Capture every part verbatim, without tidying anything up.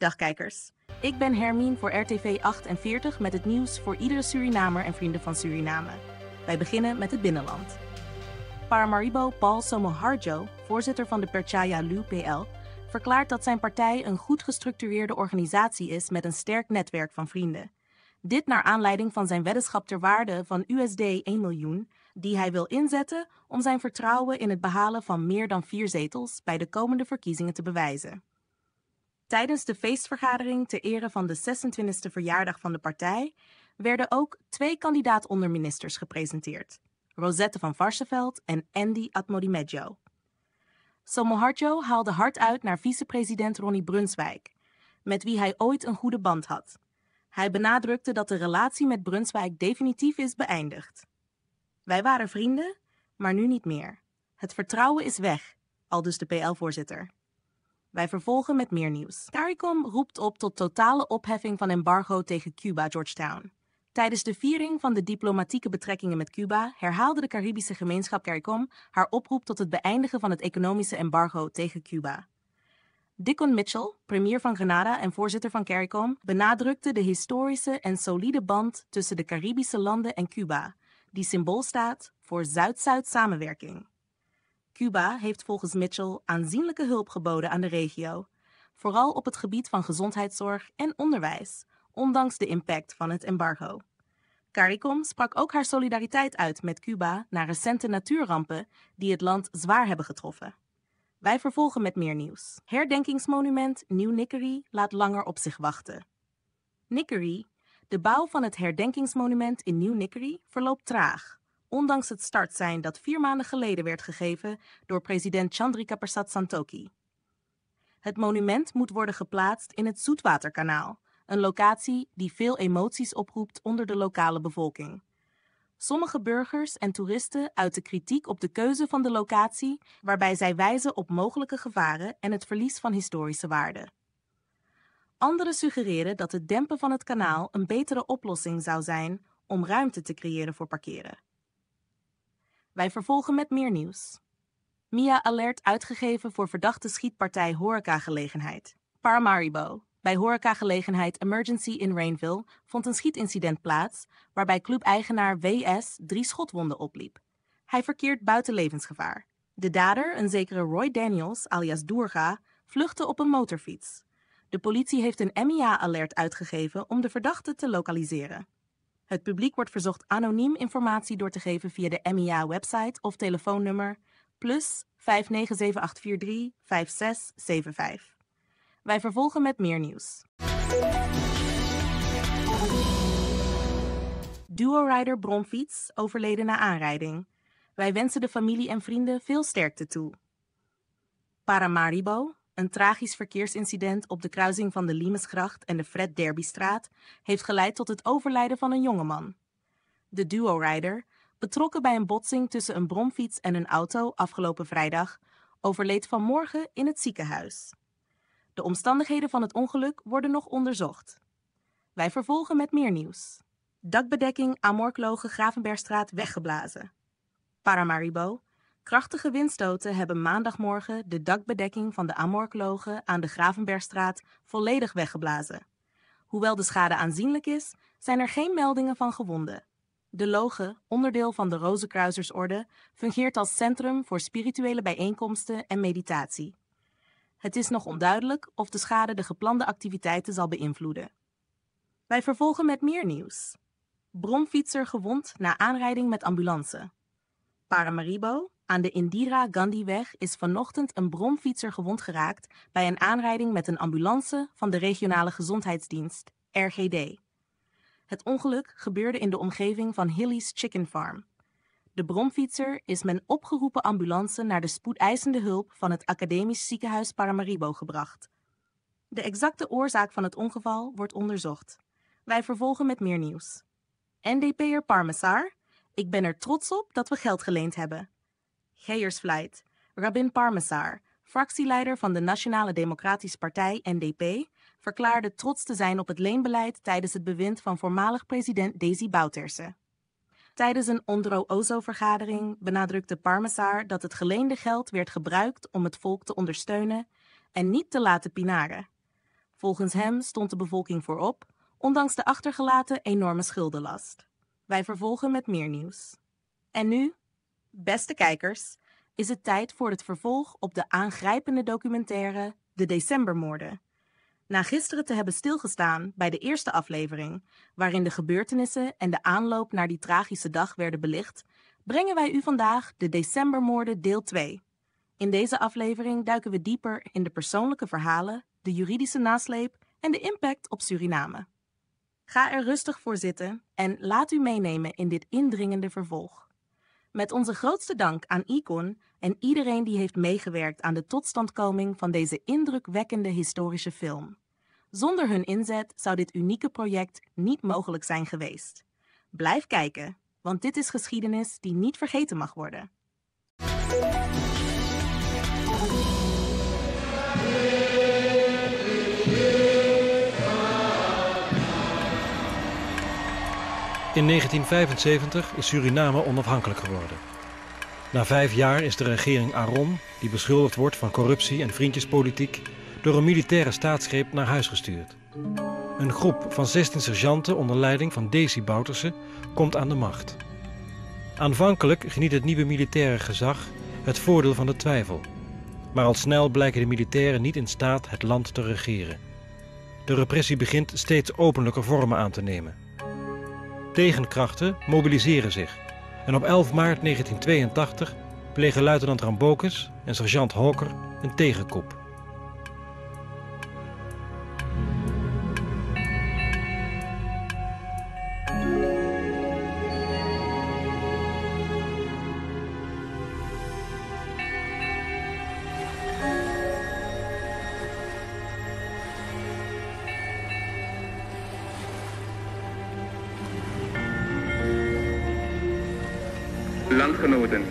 Dag kijkers, ik ben Hermine voor R T V achtenveertig met het nieuws voor iedere Surinamer en vrienden van Suriname. Wij beginnen met het binnenland. Paramaribo Paul Somoharjo, voorzitter van de Percaya L U P L, verklaart dat zijn partij een goed gestructureerde organisatie is met een sterk netwerk van vrienden. Dit naar aanleiding van zijn weddenschap ter waarde van U S D één miljoen, die hij wil inzetten om zijn vertrouwen in het behalen van meer dan vier zetels bij de komende verkiezingen te bewijzen. Tijdens de feestvergadering ter ere van de zesentwintigste verjaardag van de partij werden ook twee kandidaat-onderministers gepresenteerd, Rosette van Varsseveld en Andy Atmodimedjo. Somoharjo haalde hard uit naar vicepresident Ronnie Brunswijk, met wie hij ooit een goede band had. Hij benadrukte dat de relatie met Brunswijk definitief is beëindigd. Wij waren vrienden, maar nu niet meer. Het vertrouwen is weg, aldus de P L-voorzitter. Wij vervolgen met meer nieuws. CARICOM roept op tot totale opheffing van embargo tegen Cuba Georgetown. Tijdens de viering van de diplomatieke betrekkingen met Cuba herhaalde de Caribische gemeenschap CARICOM haar oproep tot het beëindigen van het economische embargo tegen Cuba. Dickon Mitchell, premier van Grenada en voorzitter van CARICOM, benadrukte de historische en solide band tussen de Caribische landen en Cuba, die symbool staat voor Zuid-Zuid samenwerking. Cuba heeft volgens Mitchell aanzienlijke hulp geboden aan de regio, vooral op het gebied van gezondheidszorg en onderwijs, ondanks de impact van het embargo. CARICOM sprak ook haar solidariteit uit met Cuba na recente natuurrampen die het land zwaar hebben getroffen. Wij vervolgen met meer nieuws. Herdenkingsmonument New Nickerie laat langer op zich wachten. Nickerie, de bouw van het herdenkingsmonument in New Nickerie, verloopt traag, ondanks het startsein dat vier maanden geleden werd gegeven door president Chandrika Persat Santokhi. Het monument moet worden geplaatst in het Zoetwaterkanaal, een locatie die veel emoties oproept onder de lokale bevolking. Sommige burgers en toeristen uiten kritiek op de keuze van de locatie, waarbij zij wijzen op mogelijke gevaren en het verlies van historische waarde. Anderen suggereren dat het dempen van het kanaal een betere oplossing zou zijn om ruimte te creëren voor parkeren. Wij vervolgen met meer nieuws. M I A-alert uitgegeven voor verdachte schietpartij horecagelegenheid. Paramaribo. Bij horecagelegenheid Emergency in Rainville vond een schietincident plaats, waarbij clubeigenaar W S drie schotwonden opliep. Hij verkeert buiten levensgevaar. De dader, een zekere Roy Daniels alias Doerga, vluchtte op een motorfiets. De politie heeft een M I A-alert uitgegeven om de verdachte te lokaliseren. Het publiek wordt verzocht anoniem informatie door te geven via de M I A-website of telefoonnummer plus vijf negen zeven acht vier drie vijf zes zeven vijf. Wij vervolgen met meer nieuws. Duo-rider Bromfiets overleden na aanrijding. Wij wensen de familie en vrienden veel sterkte toe. Paramaribo, een tragisch verkeersincident op de kruising van de Limesgracht en de Fred Derbystraat, heeft geleid tot het overlijden van een jongeman. De duo-rider, betrokken bij een botsing tussen een bromfiets en een auto afgelopen vrijdag, overleed vanmorgen in het ziekenhuis. De omstandigheden van het ongeluk worden nog onderzocht. Wij vervolgen met meer nieuws. Dakbedekking Amorkloge Gravenbergstraat weggeblazen. Paramaribo. Krachtige windstoten hebben maandagmorgen de dakbedekking van de Amorkloge aan de Gravenbergstraat volledig weggeblazen. Hoewel de schade aanzienlijk is, zijn er geen meldingen van gewonden. De loge, onderdeel van de Rozenkruisersorde, fungeert als centrum voor spirituele bijeenkomsten en meditatie. Het is nog onduidelijk of de schade de geplande activiteiten zal beïnvloeden. Wij vervolgen met meer nieuws. Bromfietser gewond na aanrijding met ambulance. Paramaribo, aan de Indira Gandhiweg is vanochtend een bromfietser gewond geraakt bij een aanrijding met een ambulance van de regionale gezondheidsdienst, R G D. Het ongeluk gebeurde in de omgeving van Hilly's Chicken Farm. De bromfietser is met opgeroepen ambulance naar de spoedeisende hulp van het Academisch Ziekenhuis Paramaribo gebracht. De exacte oorzaak van het ongeval wordt onderzocht. Wij vervolgen met meer nieuws. N D P'er Parmesar, ik ben er trots op dat we geld geleend hebben. Geiersvlijt, Rabin Parmesar, fractieleider van de Nationale Democratische Partij N D P, verklaarde trots te zijn op het leenbeleid tijdens het bewind van voormalig president Desi Bouterse. Tijdens een Ondro-Ozo-vergadering benadrukte Parmesar dat het geleende geld werd gebruikt om het volk te ondersteunen en niet te laten pinaren. Volgens hem stond de bevolking voorop, ondanks de achtergelaten enorme schuldenlast. Wij vervolgen met meer nieuws. En nu, beste kijkers, is het tijd voor het vervolg op de aangrijpende documentaire De Decembermoorden. Na gisteren te hebben stilgestaan bij de eerste aflevering, waarin de gebeurtenissen en de aanloop naar die tragische dag werden belicht, brengen wij u vandaag De Decembermoorden deel twee. In deze aflevering duiken we dieper in de persoonlijke verhalen, de juridische nasleep en de impact op Suriname. Ga er rustig voor zitten en laat u meenemen in dit indringende vervolg. Met onze grootste dank aan Icon en iedereen die heeft meegewerkt aan de totstandkoming van deze indrukwekkende historische film. Zonder hun inzet zou dit unieke project niet mogelijk zijn geweest. Blijf kijken, want dit is geschiedenis die niet vergeten mag worden. In negentien vijfenzeventig is Suriname onafhankelijk geworden. Na vijf jaar is de regering Aron, die beschuldigd wordt van corruptie en vriendjespolitiek, door een militaire staatsgreep naar huis gestuurd. Een groep van zestien sergeanten onder leiding van Desi Bouterse komt aan de macht. Aanvankelijk geniet het nieuwe militaire gezag het voordeel van de twijfel. Maar al snel blijken de militairen niet in staat het land te regeren. De repressie begint steeds openlijker vormen aan te nemen. Tegenkrachten mobiliseren zich en op elf maart negentien tweeëntachtig plegen luitenant Rambocus en sergeant Hawker een tegenkoep. Landgenoten.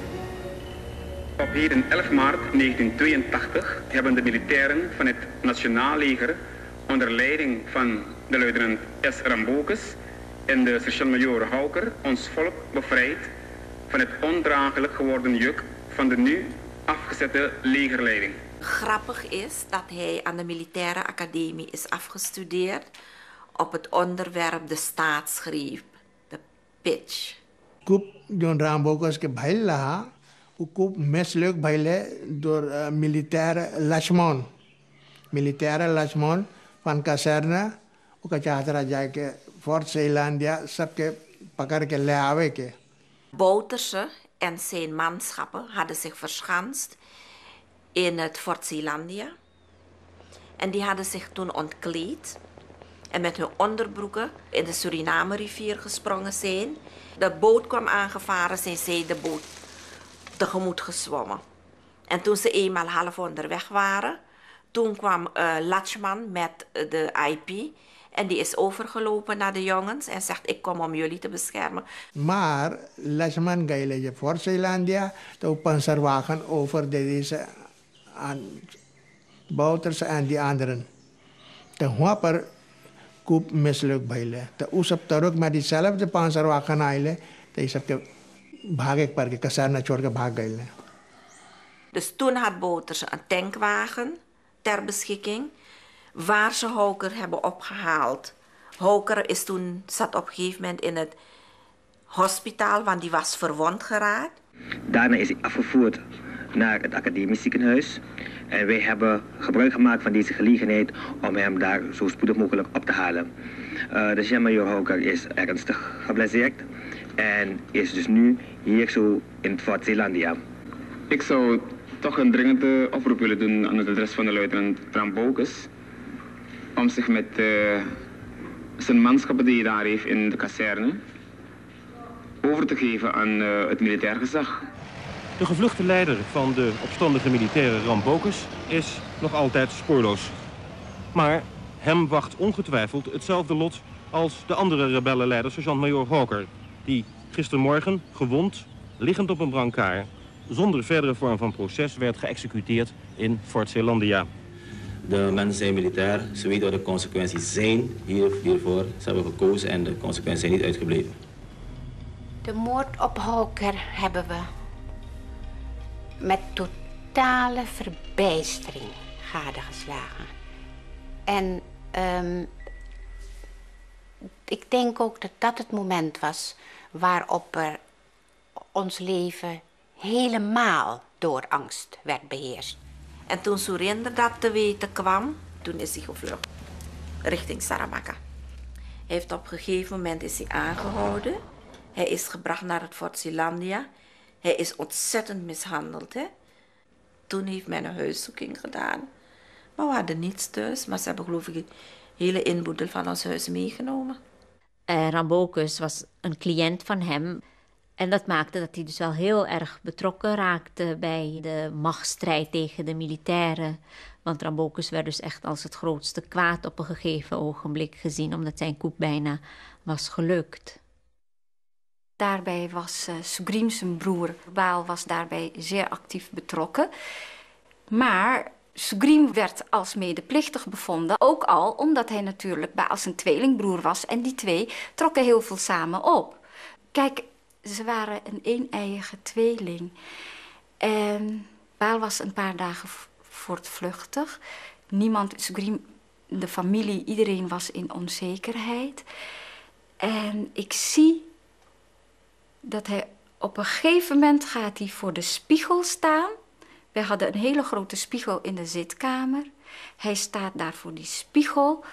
Op heden elf maart negentien tweeëntachtig hebben de militairen van het Nationaal Leger onder leiding van de luitenant S. Rambocus en de sergeant-majoor Hawker ons volk bevrijd van het ondraaglijk geworden juk van de nu afgezette legerleiding. Grappig is dat hij aan de militaire academie is afgestudeerd op het onderwerp de staatsgreep, de pitch. Coup John Rambocus के भाई लहा वो coup mislukt भाईले door uh, militaire Lachman militaire Lachman van kazerne ook het jaar जाके Fort Zeelandia सबके पकड़ के ले आवे के. Bouterse en zijn manschappen hadden zich verschanst in het Fort Zeelandia en die hadden zich toen ontkleed en met hun onderbroeken in de Suriname-rivier gesprongen zijn. De boot kwam aangevaren, zijn zij de boot tegemoet gezwommen. En toen ze eenmaal half onderweg waren, toen kwam uh, Lachman met de I P en die is overgelopen naar de jongens en zegt: ik kom om jullie te beschermen. Maar Lachman gaile je Fort Zeelandia, de panzerwagen over deze aan Bouterse en die anderen. De Hopper coup mislukt भाईले तो उस सब तरक में दीzelfde panzerwagen आइले तो ये सब के भागे पर के कसारना छोड़ के भाग गए. Dus toen had Bouterse een tankwagen ter beschikking waar ze Hawker hebben opgehaald. Hawker is toen zat op een gegeven moment in het hospitaal, want die was verwond geraakt. Daarna is hij afgevoerd naar het academisch ziekenhuis. En wij hebben gebruik gemaakt van deze gelegenheid om hem daar zo spoedig mogelijk op te halen. Uh, de sergeant-majoor Hawker is ernstig geblesseerd en is dus nu hier zo in het Fort Zeelandia. Ik zou toch een dringende oproep willen doen aan het adres van de luitenant Rambocus om zich met uh, zijn manschappen die hij daar heeft in de kazerne over te geven aan uh, het militair gezag. De gevluchte leider van de opstandige militaire Rambocus is nog altijd spoorloos. Maar hem wacht ongetwijfeld hetzelfde lot als de andere rebellenleider sergeant-majoor Hawker, die gistermorgen gewond, liggend op een brancard, zonder verdere vorm van proces werd geëxecuteerd in Fort Zeelandia. De mensen zijn militair, ze weten wat de consequenties zijn hier, hiervoor. Ze hebben gekozen en de consequenties zijn niet uitgebleven. De moord op Hawker hebben we met totale verbijstering gadegeslagen. En Um, ik denk ook dat dat het moment was waarop er ons leven helemaal door angst werd beheerst. En toen Surinder dat te weten kwam, toen is hij gevlucht richting Saramaka. Hij heeft op een gegeven moment is hij aangehouden. Hij is gebracht naar het Fort Zeelandia. Hij is ontzettend mishandeld. Hè? Toen heeft men een huiszoeking gedaan. Maar we hadden niets thuis. Maar ze hebben geloof ik een hele inboedel van ons huis meegenomen. Uh, Rambocus was een cliënt van hem. En dat maakte dat hij dus wel heel erg betrokken raakte bij de machtsstrijd tegen de militairen. Want Rambocus werd dus echt als het grootste kwaad op een gegeven ogenblik gezien, omdat zijn coup bijna was gelukt. Daarbij was uh, Sugrim, zijn broer, Baal, was daarbij zeer actief betrokken. Maar Sugrim werd als medeplichtig bevonden, ook al omdat hij natuurlijk Baal zijn tweelingbroer was. En die twee trokken heel veel samen op. Kijk, ze waren een een-eiige tweeling. En Baal was een paar dagen voortvluchtig. Niemand, Sugrim, de familie, iedereen was in onzekerheid. En ik zie dat hij op een gegeven moment gaat hij voor de spiegel staan. We hadden een hele grote spiegel in de zitkamer. Hij staat daar voor die spiegel.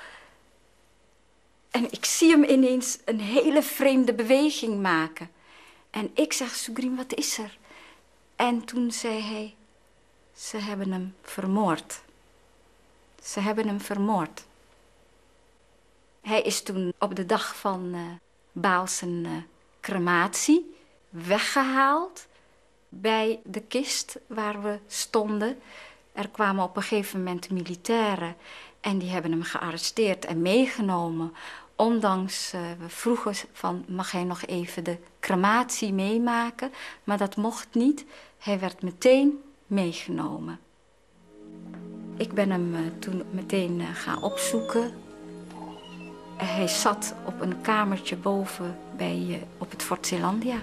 En ik zie hem ineens een hele vreemde beweging maken. En ik zeg, Sugrim, wat is er? En toen zei hij, ze hebben hem vermoord. Ze hebben hem vermoord. Hij is toen op de dag van uh, Baal zijn uh, crematie weggehaald bij de kist waar we stonden. Er kwamen op een gegeven moment militairen en die hebben hem gearresteerd en meegenomen. Ondanks, uh, we vroegen van, mag hij nog even de crematie meemaken? Maar dat mocht niet. Hij werd meteen meegenomen. Ik ben hem uh, toen meteen uh, gaan opzoeken. Hij zat op een kamertje boven bij, uh, op het Fort Zeelandia.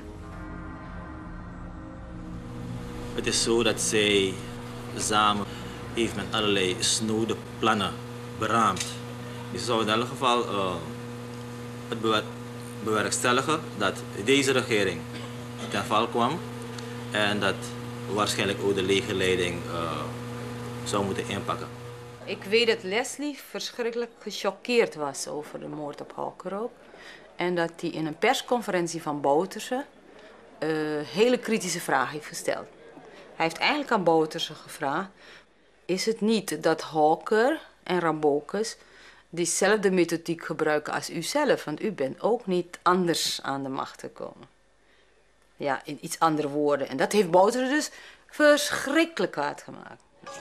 Het is zo dat zij samen heeft met allerlei snode plannen beraamd. Dus ze zou in elk geval uh, het bewer bewerkstelligen dat deze regering ten val kwam en dat waarschijnlijk ook de legerleiding uh, zou moeten inpakken. Ik weet dat Leslie verschrikkelijk gechoqueerd was over de moord op Haukeroop. En dat hij in een persconferentie van Bouterse uh, hele kritische vragen heeft gesteld. Hij heeft eigenlijk aan Bouterse gevraagd, is het niet dat Hawker en Rambocus diezelfde methodiek gebruiken als u zelf? Want u bent ook niet anders aan de macht gekomen. Ja, in iets andere woorden. En dat heeft Bouterse dus verschrikkelijk hard gemaakt.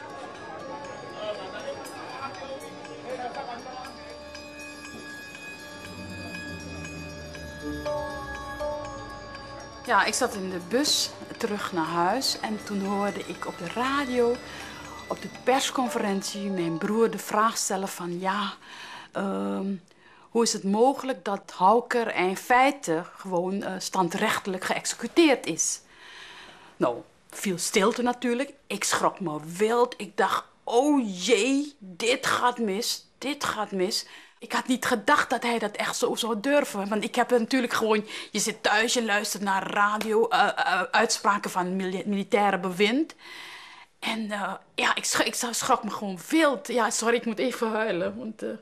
Ja, ik zat in de bus terug naar huis en toen hoorde ik op de radio, op de persconferentie, mijn broer de vraag stellen van ja, uh, hoe is het mogelijk dat Hauker in feite gewoon uh, standrechtelijk geëxecuteerd is? Nou, viel stilte natuurlijk. Ik schrok me wild. Ik dacht, oh jee, dit gaat mis, dit gaat mis. Ik had niet gedacht dat hij dat echt zo zou durven. Want ik heb natuurlijk gewoon... Je zit thuis, je luistert naar radio, uh, uh, uitspraken van mil militaire bewind. En uh, ja, ik, sch ik schrok me gewoon wild. Ja, sorry, ik moet even huilen. Want, uh...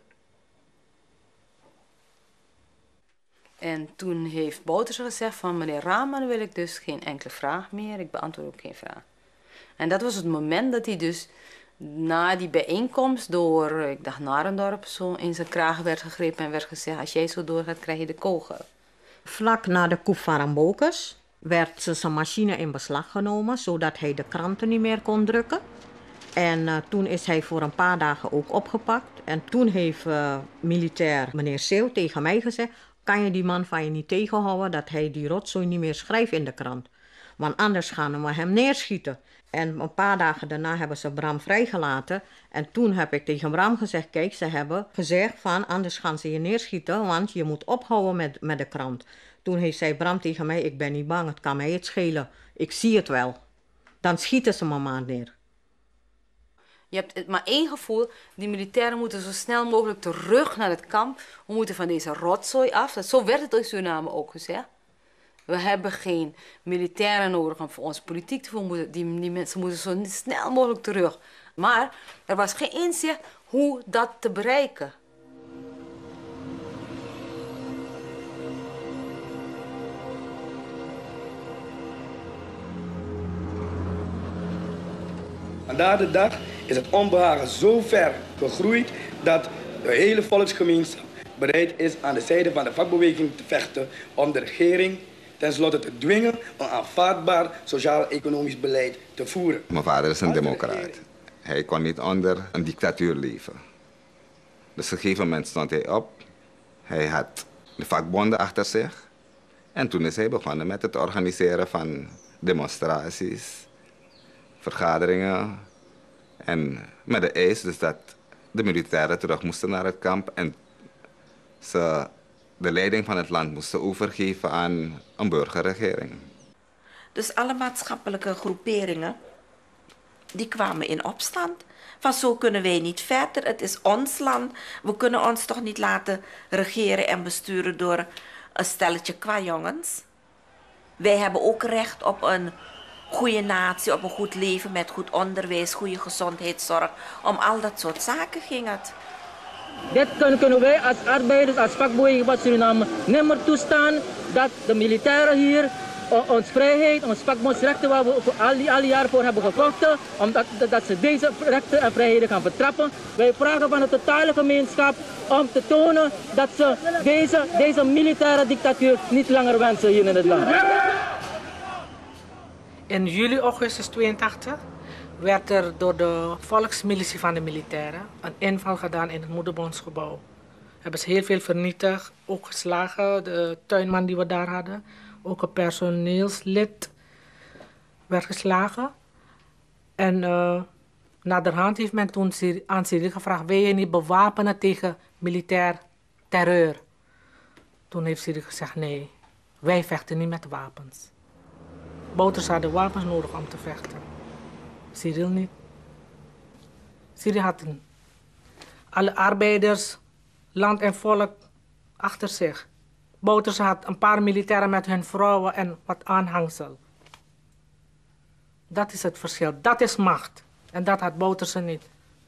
En toen heeft Bouterse gezegd van meneer Rahman wil ik dus geen enkele vraag meer. Ik beantwoord ook geen vraag. En dat was het moment dat hij dus... Na die bijeenkomst door, ik dacht Narendorp, zo in zijn kraag werd gegrepen en werd gezegd, als jij zo doorgaat, krijg je de kogel. Vlak na de coup van Rambocus werd zijn machine in beslag genomen, zodat hij de kranten niet meer kon drukken. En uh, toen is hij voor een paar dagen ook opgepakt. En toen heeft uh, militair meneer Seeuw tegen mij gezegd, kan je die man van je niet tegenhouden dat hij die rotzooi niet meer schrijft in de krant. Want anders gaan we hem neerschieten. En een paar dagen daarna hebben ze Bram vrijgelaten. En toen heb ik tegen Bram gezegd, kijk, ze hebben gezegd van anders gaan ze je neerschieten, want je moet ophouden met, met de krant. Toen heeft zei Bram tegen mij, ik ben niet bang, het kan mij het schelen. Ik zie het wel. Dan schieten ze me maar neer. Je hebt maar één gevoel, die militairen moeten zo snel mogelijk terug naar het kamp. We moeten van deze rotzooi af. Zo werd het in Suriname ook gezegd. We hebben geen militairen nodig om voor ons politiek te voeren. Die, die mensen moeten zo snel mogelijk terug. Maar er was geen inzicht hoe dat te bereiken. Vandaag de dag is het onbehagen zo ver gegroeid dat de hele volksgemeenschap bereid is aan de zijde van de vakbeweging te vechten om de regering tenslotte te dwingen een aanvaardbaar sociaal-economisch beleid te voeren. Mijn vader is een democraat. Hij kon niet onder een dictatuur leven. Dus op een gegeven moment stond hij op. Hij had de vakbonden achter zich. En toen is hij begonnen met het organiseren van demonstraties, vergaderingen. En met de eis dus dat de militairen terug moesten naar het kamp en ze de leiding van het land moesten overgeven aan een burgerregering. Dus alle maatschappelijke groeperingen die kwamen in opstand. Van zo kunnen wij niet verder, het is ons land. We kunnen ons toch niet laten regeren en besturen door een stelletje kwajongens. Wij hebben ook recht op een goede natie, op een goed leven met goed onderwijs, goede gezondheidszorg. Om al dat soort zaken ging het. Dit kunnen wij als arbeiders, als vakbeweging van Suriname niet meer toestaan dat de militairen hier ons vrijheid, ons vakbondsrechten waar we voor al die, al die jaren voor hebben gevochten, omdat dat ze deze rechten en vrijheden gaan vertrappen. Wij vragen van de totale gemeenschap om te tonen dat ze deze, deze militaire dictatuur niet langer wensen hier in het land. In juli, augustus tweeëntachtig werd er door de volksmilitie van de militairen een inval gedaan in het moederbondsgebouw. Hebben ze heel veel vernietigd, ook geslagen, de tuinman die we daar hadden. Ook een personeelslid werd geslagen. En uh, naderhand heeft men toen aan Cyril gevraagd, wil je niet bewapenen tegen militair terreur? Toen heeft Cyril gezegd, nee, wij vechten niet met wapens. Bouters hadden wapens nodig om te vechten. Cyril niet. Cyril had een, alle arbeiders, land en volk achter zich. Bouters had een paar militairen met hun vrouwen en wat aanhangsel. Dat is het verschil. Dat is macht. En dat had Bouters niet.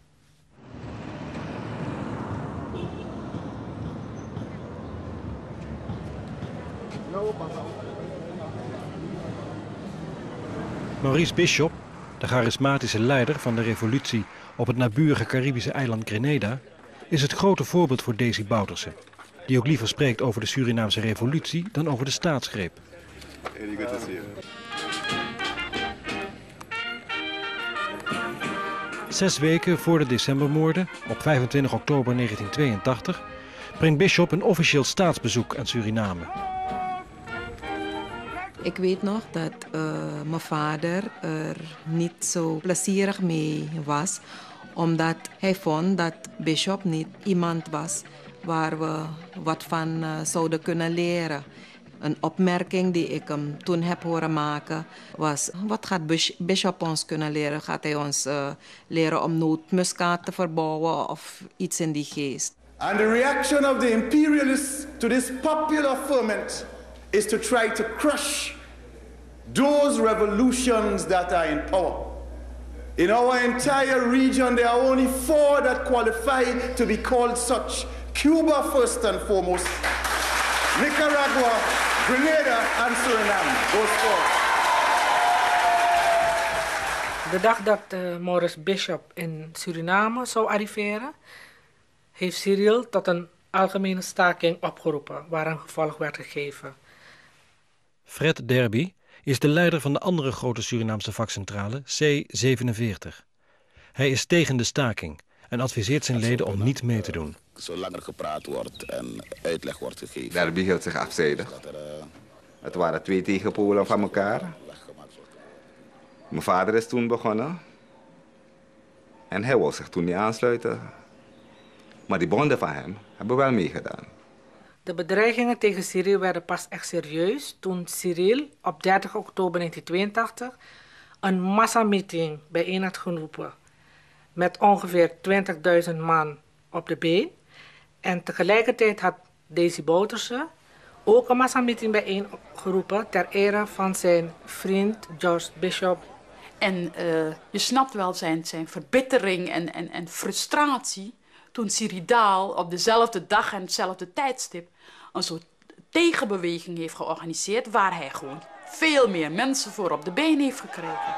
Maurice Bishop, de charismatische leider van de revolutie op het naburige Caribische eiland Grenada, is het grote voorbeeld voor Desi Bouterse, die ook liever spreekt over de Surinaamse revolutie dan over de staatsgreep. Zes weken voor de decembermoorden, op vijfentwintig oktober negentien tweeëntachtig, brengt Bishop een officieel staatsbezoek aan Suriname. Ik weet nog dat uh, mijn vader er niet zo plezierig mee was, omdat hij vond dat Bishop niet iemand was waar we wat van uh, zouden kunnen leren. Een opmerking die ik hem toen heb horen maken was, wat gaat Bishop ons kunnen leren? Gaat hij ons uh, leren om nootmuskaat te verbouwen of iets in die geest? And the reaction of the imperialists to this popular ferment is to try to crush those revolutions that are in power. In our entire region, there are only four that qualify to be called such. Cuba first and foremost, Nicaragua, Grenada and Suriname, those four. De dag dat uh, Maurice Bishop in Suriname zou arriveren, heeft Cyril tot een algemene staking opgeroepen, waar een gevolg werd gegeven. Fred Derby is de leider van de andere grote Surinaamse vakcentrale, C zevenenveertig. Hij is tegen de staking en adviseert zijn leden om niet mee te doen. Zolang er gepraat wordt en uitleg wordt gegeven. Derby hield zich afzijdig. Het waren twee tegenpolen van elkaar. Mijn vader is toen begonnen. En hij wou zich toen niet aansluiten. Maar die bonden van hem hebben wel meegedaan. De bedreigingen tegen Cyril werden pas echt serieus toen Cyril op dertig oktober negentien tweeëntachtig een massameeting bijeen had geroepen. met ongeveer twintigduizend man op de been. En tegelijkertijd had Desi Bouterse ook een massameeting bijeengeroepen ter ere van zijn vriend George Bishop. En uh, je snapt wel zijn, zijn verbittering en, en, en frustratie toen Ciridaal op dezelfde dag en hetzelfde tijdstip een soort tegenbeweging heeft georganiseerd waar hij gewoon veel meer mensen voor op de been heeft gekregen.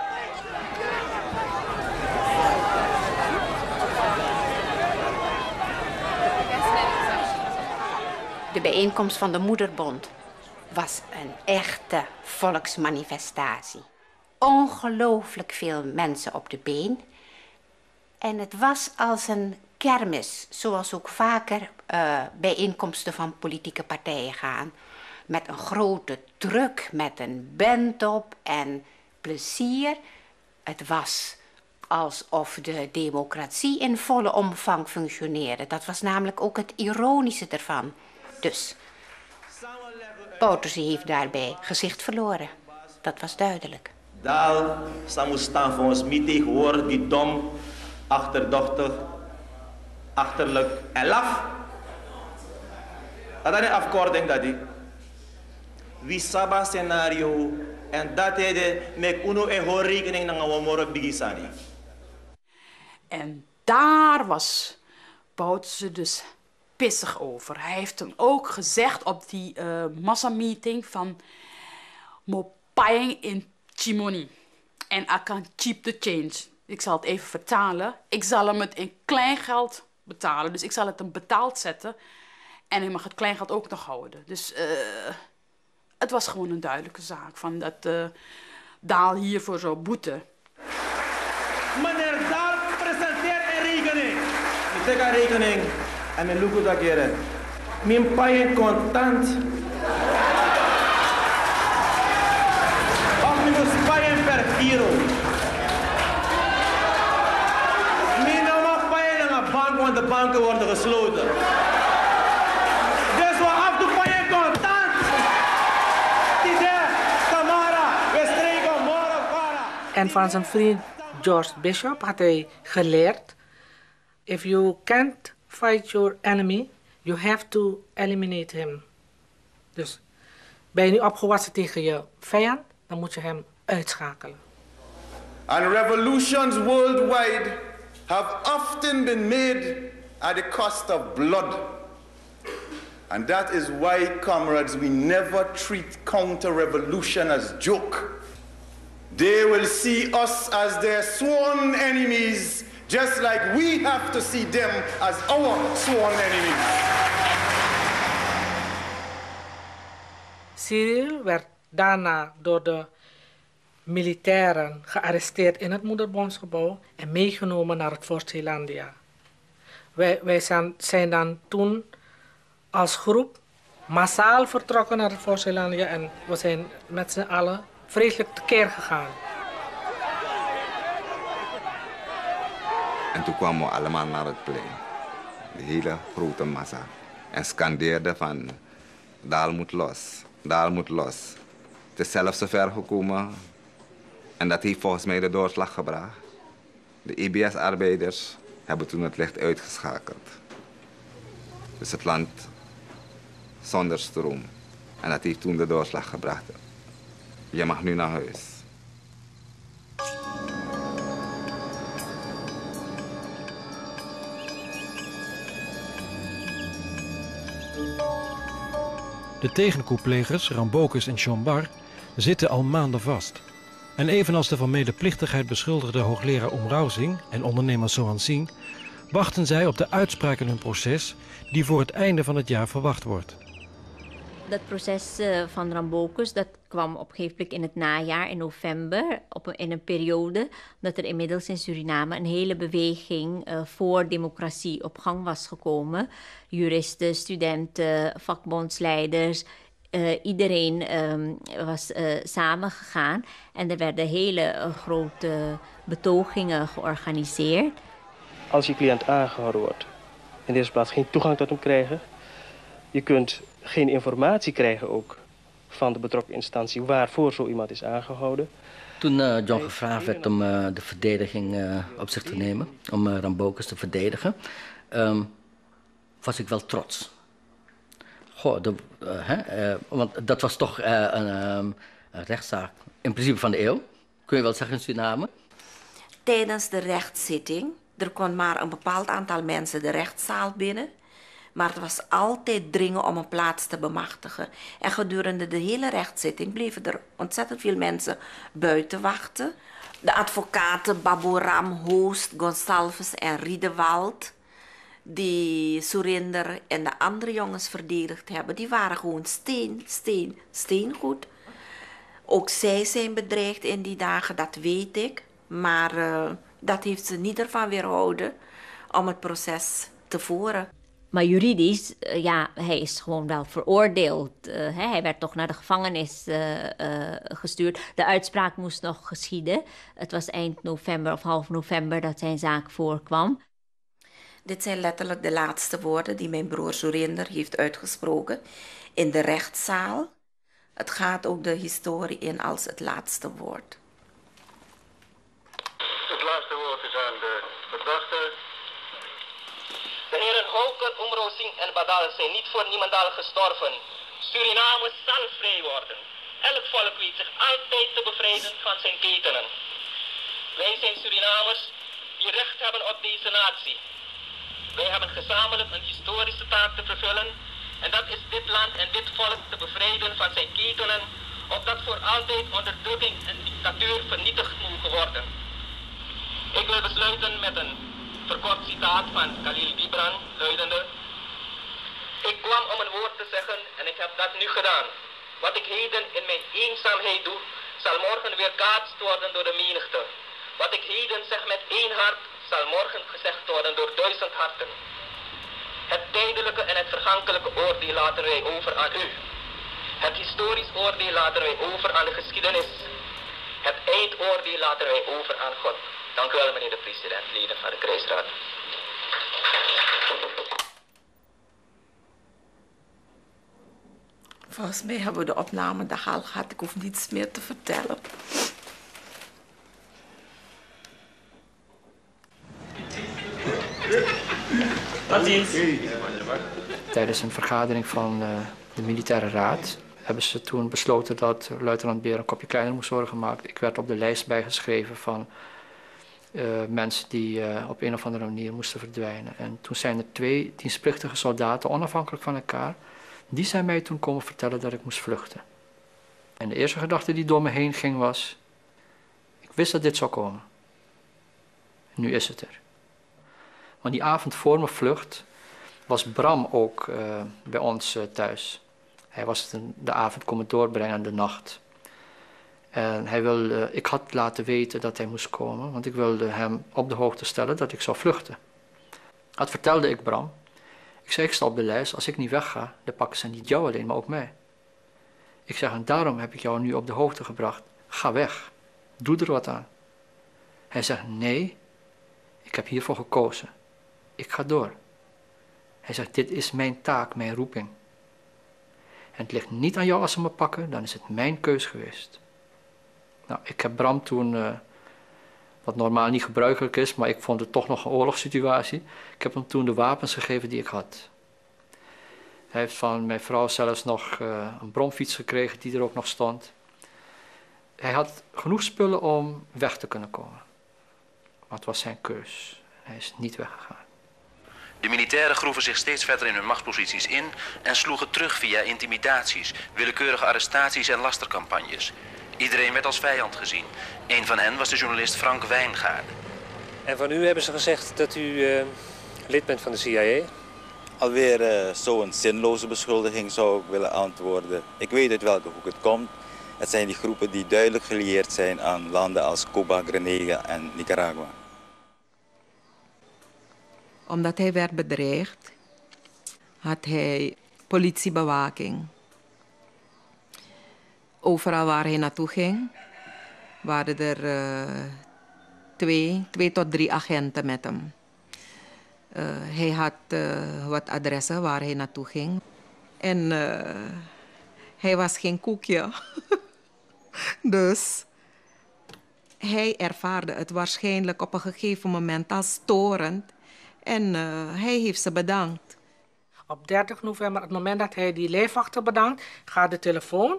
De bijeenkomst van de Moederbond was een echte volksmanifestatie. Ongelooflijk veel mensen op de been. En het was als een kermis, zoals ook vaker uh, bijeenkomsten van politieke partijen gaan. Met een grote druk, met een band op en plezier. Het was alsof de democratie in volle omvang functioneerde. Dat was namelijk ook het ironische ervan. Dus Bouterse heeft daarbij gezicht verloren. Dat was duidelijk. Daal zou staan voor ons niet tegenwoordig die dom, achterdochtig, achterlijk en laf. Dat is een afkorting dat ik. Wie saba scenario en dat is de met uno en hoor rekening naar we morgen beginnen. En daar was Bouterse dus pissig over. Hij heeft hem ook gezegd op die uh, massameeting van mo paying in chimoni en I can keep the change. Ik zal het even vertalen. Ik zal hem het in kleingeld betalen. Dus ik zal het hem betaald zetten en hij mag het kleingeld ook nog houden. Dus uh, het was gewoon een duidelijke zaak van dat uh, Daal hiervoor zou boeten. Meneer Daal presenteert een rekening. Ik trek een rekening. En mijn look dat keren. Mijn paien contant. Of mijn paien per kilo. Mijn nama paien aan de bank, want de banken worden gesloten. Dus we af de paien contant. Tide, Tamara, we streken morgen para. En van zijn vriend George Bishop had hij geleerd: if you can't fight your enemy, you have to eliminate him. Dus ben je nu opgewassen tegen je vijand, dan moet je hem uitschakelen. And revolutions worldwide have often been made at the cost of blood. And that is why, comrades, we never treat counter-revolution as joke. They will see us as their sworn enemies, just like we have to see them as our sworn enemies. Cyril werd daarna door de militairen gearresteerd in het Moederbondsgebouw en meegenomen naar het Fort Zeelandia. Wij, wij zijn, zijn dan toen als groep massaal vertrokken naar het Fort Zeelandia en we zijn met z'n allen vreselijk tekeer gegaan. En toen kwamen we allemaal naar het plein. De hele grote massa. En scandeerden van, Daal moet los, Daal moet los. Het is zelfs zover gekomen. En dat heeft volgens mij de doorslag gebracht. De E B S-arbeiders hebben toen het licht uitgeschakeld. Dus het land zonder stroom. En dat heeft toen de doorslag gebracht. Je mag nu naar huis. De tegenkoeplegers, Rambocus en Chombar, zitten al maanden vast. En evenals de van medeplichtigheid beschuldigde hoogleraar Omrausing en ondernemer Sohan Singh, wachten zij op de uitspraak in hun proces die voor het einde van het jaar verwacht wordt. Dat proces uh, van Rambocus dat kwam op een gegeven moment in het najaar, in november, op een, in een periode dat er inmiddels in Suriname een hele beweging uh, voor democratie op gang was gekomen. Juristen, studenten, vakbondsleiders, uh, iedereen um, was uh, samengegaan en er werden hele uh, grote betogingen georganiseerd. Als je cliënt aangehouden wordt, in de eerste plaats geen toegang tot hem krijgen. Je kunt geen informatie krijgen ook van de betrokken instantie waarvoor zo iemand is aangehouden. Toen uh, John gevraagd werd om uh, de verdediging uh, op zich te nemen, om uh, Rambocus te verdedigen, um, was ik wel trots. Goh, de, uh, hè, uh, want dat was toch uh, een, um, een rechtszaak in principe van de eeuw, kun je wel zeggen in Suriname. Tijdens de rechtszitting, er kon maar een bepaald aantal mensen de rechtszaal binnen. Maar het was altijd dringen om een plaats te bemachtigen. En gedurende de hele rechtszitting bleven er ontzettend veel mensen buiten wachten. De advocaten Baboram, Hoost, Gonsalves en Riedewald, die Surinder en de andere jongens verdedigd hebben, die waren gewoon steen, steen, steengoed. Ook zij zijn bedreigd in die dagen, dat weet ik. Maar uh, dat heeft ze niet ervan weerhouden om het proces te voeren. Maar juridisch, uh, ja, hij is gewoon wel veroordeeld. Uh, hè? Hij werd toch naar de gevangenis uh, uh, gestuurd. De uitspraak moest nog geschieden. Het was eind november of half november dat zijn zaak voorkwam. Dit zijn letterlijk de laatste woorden die mijn broer Surinder heeft uitgesproken in de rechtszaal. Het gaat ook de historie in als het laatste woord. Het laatste woord is aan de verdachte. De heren Hauke, Umrozing en Badal zijn niet voor niemendal gestorven. Suriname zal vrij worden. Elk volk weet zich altijd te bevrijden van zijn ketenen. Wij zijn Surinamers die recht hebben op deze natie. Wij hebben gezamenlijk een historische taak te vervullen. En dat is dit land en dit volk te bevrijden van zijn ketenen, opdat voor altijd onderdrukking en dictatuur vernietigd mogen worden. Ik wil besluiten met een verkort citaat van Khalil Gibran, luidende: ik kwam om een woord te zeggen en ik heb dat nu gedaan. Wat ik heden in mijn eenzaamheid doe, zal morgen weerkaatst worden door de menigte. Wat ik heden zeg met één hart, zal morgen gezegd worden door duizend harten. Het tijdelijke en het vergankelijke oordeel laten wij over aan u. Het historisch oordeel laten wij over aan de geschiedenis. Het eindoordeel laten wij over aan God. Dank u wel, meneer de president, leden van de krijgsraad. Volgens mij hebben we de opnamedag al gehad. Ik hoef niets meer te vertellen. Tijdens een vergadering van uh, de militaire raad hebben ze toen besloten dat luitenant Beer een kopje kleiner moest worden gemaakt. Ik werd op de lijst bijgeschreven van uh, mensen die uh, op een of andere manier moesten verdwijnen. En toen zijn er twee dienstplichtige soldaten, onafhankelijk van elkaar, die zijn mij toen komen vertellen dat ik moest vluchten. En de eerste gedachte die door me heen ging was, ik wist dat dit zou komen. Nu is het er. Want die avond voor mijn vlucht was Bram ook uh, bij ons uh, thuis. Hij was de, de avond komen doorbrengen, de nacht. En hij wilde, ik had laten weten dat hij moest komen, want ik wilde hem op de hoogte stellen dat ik zou vluchten. Dat vertelde ik Bram. Ik zei, ik sta op de lijst, als ik niet wegga, dan pakken ze niet jou alleen, maar ook mij. Ik zeg, en daarom heb ik jou nu op de hoogte gebracht. Ga weg, doe er wat aan. Hij zegt, nee, ik heb hiervoor gekozen. Ik ga door. Hij zegt, dit is mijn taak, mijn roeping. En het ligt niet aan jou als ze me pakken, dan is het mijn keus geweest. Nou, ik heb Bram toen, uh, wat normaal niet gebruikelijk is, maar ik vond het toch nog een oorlogssituatie. Ik heb hem toen de wapens gegeven die ik had. Hij heeft van mijn vrouw zelfs nog uh, een bromfiets gekregen die er ook nog stond. Hij had genoeg spullen om weg te kunnen komen. Maar het was zijn keus. Hij is niet weggegaan. De militairen groeven zich steeds verder in hun machtsposities in en sloegen terug via intimidaties, willekeurige arrestaties en lastercampagnes. Iedereen werd als vijand gezien. Een van hen was de journalist Frank Wijngaard. En van u hebben ze gezegd dat u uh, lid bent van de C I A? Alweer uh, zo'n zinloze beschuldiging zou ik willen antwoorden. Ik weet uit welke hoek het komt. Het zijn die groepen die duidelijk gelieerd zijn aan landen als Cuba, Grenada en Nicaragua. Omdat hij werd bedreigd, had hij politiebewaking. Overal waar hij naartoe ging, waren er uh, twee, twee tot drie agenten met hem. Uh, hij had uh, wat adressen waar hij naartoe ging. En uh, Hij was geen koekje. Dus hij ervaarde het waarschijnlijk op een gegeven moment als storend. En uh, hij heeft ze bedankt. Op dertig november, het moment dat hij die lijfwachter bedankt, gaat de telefoon.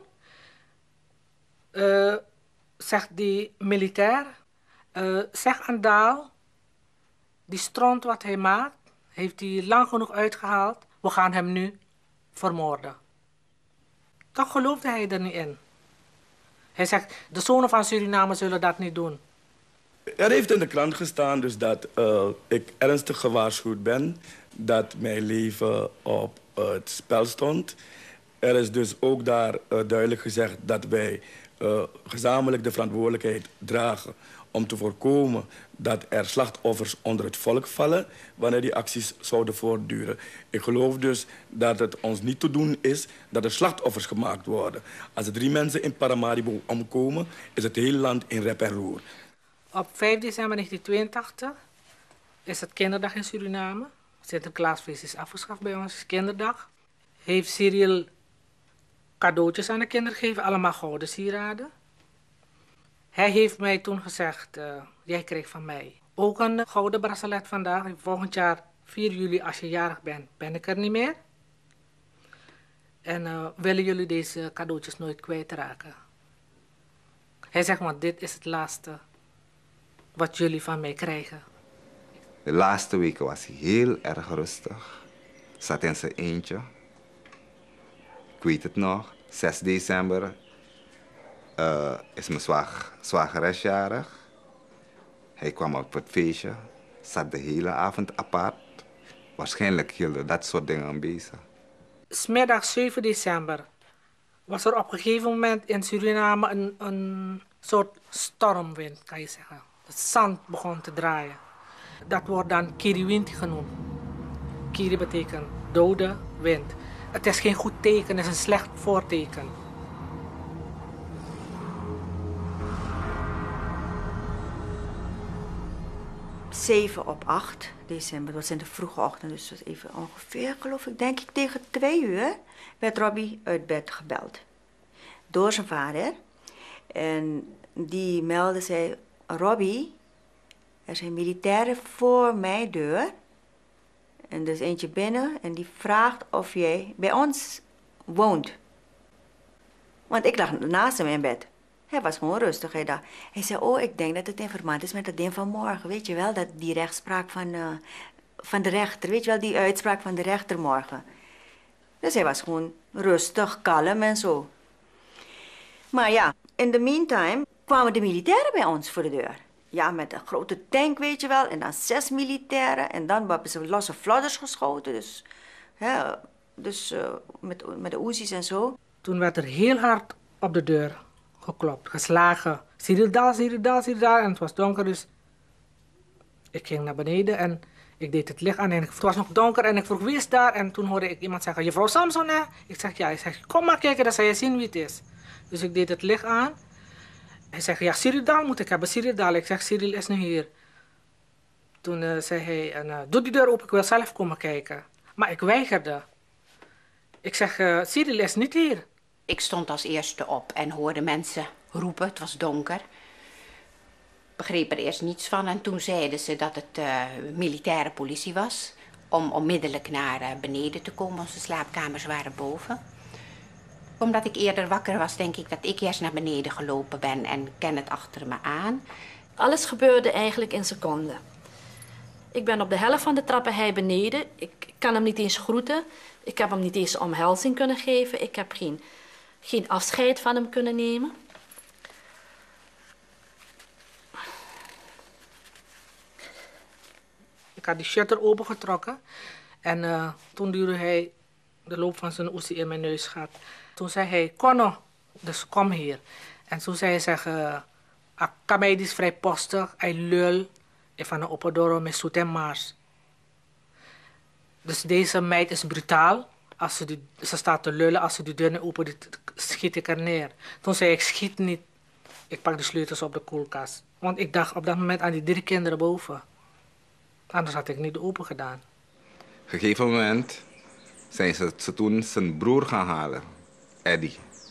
Uh, zegt die militair, uh, zeg aan Daal, die stront wat hij maakt, heeft hij lang genoeg uitgehaald. We gaan hem nu vermoorden. Toch geloofde hij er niet in. Hij zegt, de zonen van Suriname zullen dat niet doen. Er heeft in de krant gestaan dus dat uh, ik ernstig gewaarschuwd ben dat mijn leven op uh, het spel stond. Er is dus ook daar uh, duidelijk gezegd dat wij uh, gezamenlijk de verantwoordelijkheid dragen om te voorkomen dat er slachtoffers onder het volk vallen wanneer die acties zouden voortduren. Ik geloof dus dat het ons niet te doen is dat er slachtoffers gemaakt worden. Als er drie mensen in Paramaribo omkomen, is het hele land in rep en roer. Op vijf december negentien tweeëntachtig is het kinderdag in Suriname. Sinterklaasfeest is afgeschaft bij ons, is kinderdag. Heeft Cyril cadeautjes aan de kinderen gegeven, allemaal gouden sieraden. Hij heeft mij toen gezegd, uh, jij krijgt van mij ook een gouden bracelet vandaag. Volgend jaar, vier juli, als je jarig bent, ben ik er niet meer. En uh, willen jullie deze cadeautjes nooit kwijtraken? Hij zegt, maar dit is het laatste wat jullie van mij krijgen. De laatste weken was hij heel erg rustig. Zat in zijn eentje. Ik weet het nog, zes december uh, is mijn zwaag, zwageres jarig. Hij kwam op het feestje, zat de hele avond apart. Waarschijnlijk hielden dat soort dingen aan bezig. 'S Middags zeven december was er op een gegeven moment in Suriname een, een soort stormwind, kan je zeggen. Het zand begon te draaien. Dat wordt dan kiriwind genoemd. Kiri betekent dode wind. Het is geen goed teken, het is een slecht voorteken. zeven op acht december, dat was in de vroege ochtend, dus dat was even ongeveer, geloof ik, denk ik tegen twee uur, werd Robbie uit bed gebeld. Door zijn vader. En die meldde, zei, Robbie, er zijn militairen voor mijn deur. En er is eentje binnen en die vraagt of jij bij ons woont. Want ik lag naast hem in bed. Hij was gewoon rustig. Hij dacht, hij zei, oh, ik denk dat het in verband is met het ding van morgen. Weet je wel, dat die rechtspraak van, uh, van de rechter. Weet je wel, die uitspraak van de rechter morgen. Dus hij was gewoon rustig, kalm en zo. Maar ja, in the meantime kwamen de militairen bij ons voor de deur. Ja, met een grote tank, weet je wel. En dan zes militairen. En dan hebben ze losse fladders geschoten. Dus, hè, dus uh, met, met de Uzi's en zo. Toen werd er heel hard op de deur geklopt, geslagen. Cyril daar, Cyril daar, Cyril daar. En het was donker, dus ik ging naar beneden en ik deed het licht aan. En het was nog donker en ik vroeg, wie is daar? En toen hoorde ik iemand zeggen, juffrouw Samson, hè? Ik zeg, ja. Ik zeg, kom maar kijken, dan zal je zien wie het is. Dus ik deed het licht aan. Hij zegt, ja, Cyril Daal moet ik hebben, Cyril Daal. Ik zeg, Cyril is nu hier. Toen uh, zei hij, en, uh, doe die deur open, ik wil zelf komen kijken. Maar ik weigerde. Ik zeg, uh, Cyril is niet hier. Ik stond als eerste op en hoorde mensen roepen, het was donker. Begreep er eerst niets van en toen zeiden ze dat het uh, militaire politie was. Om onmiddellijk naar uh, beneden te komen, onze slaapkamers waren boven. Omdat ik eerder wakker was, denk ik dat ik eerst naar beneden gelopen ben en Kenneth achter me aan. Alles gebeurde eigenlijk in seconden. Ik ben op de helft van de trappen, hij beneden. Ik kan hem niet eens groeten. Ik heb hem niet eens omhelzing kunnen geven. Ik heb geen, geen afscheid van hem kunnen nemen. Ik had die shutter opengetrokken. En uh, toen duwde hij de loop van zijn oesie in mijn neus gehad. Toen zei hij, Conno, dus kom hier. En toen zei hij, zeg, uh, Kamei is vrijpostig, hij lul. En van een opodoro met zoet en maars. Dus deze meid is brutaal. Als ze, die, ze staat te lullen, als ze die deur open doet, schiet ik er neer. Toen zei ik, schiet niet. Ik pak de sleutels op de koelkast. Want ik dacht op dat moment aan die drie kinderen boven. Anders had ik niet open gedaan. Op een gegeven moment zijn ze, ze toen zijn broer gaan halen, Eddie.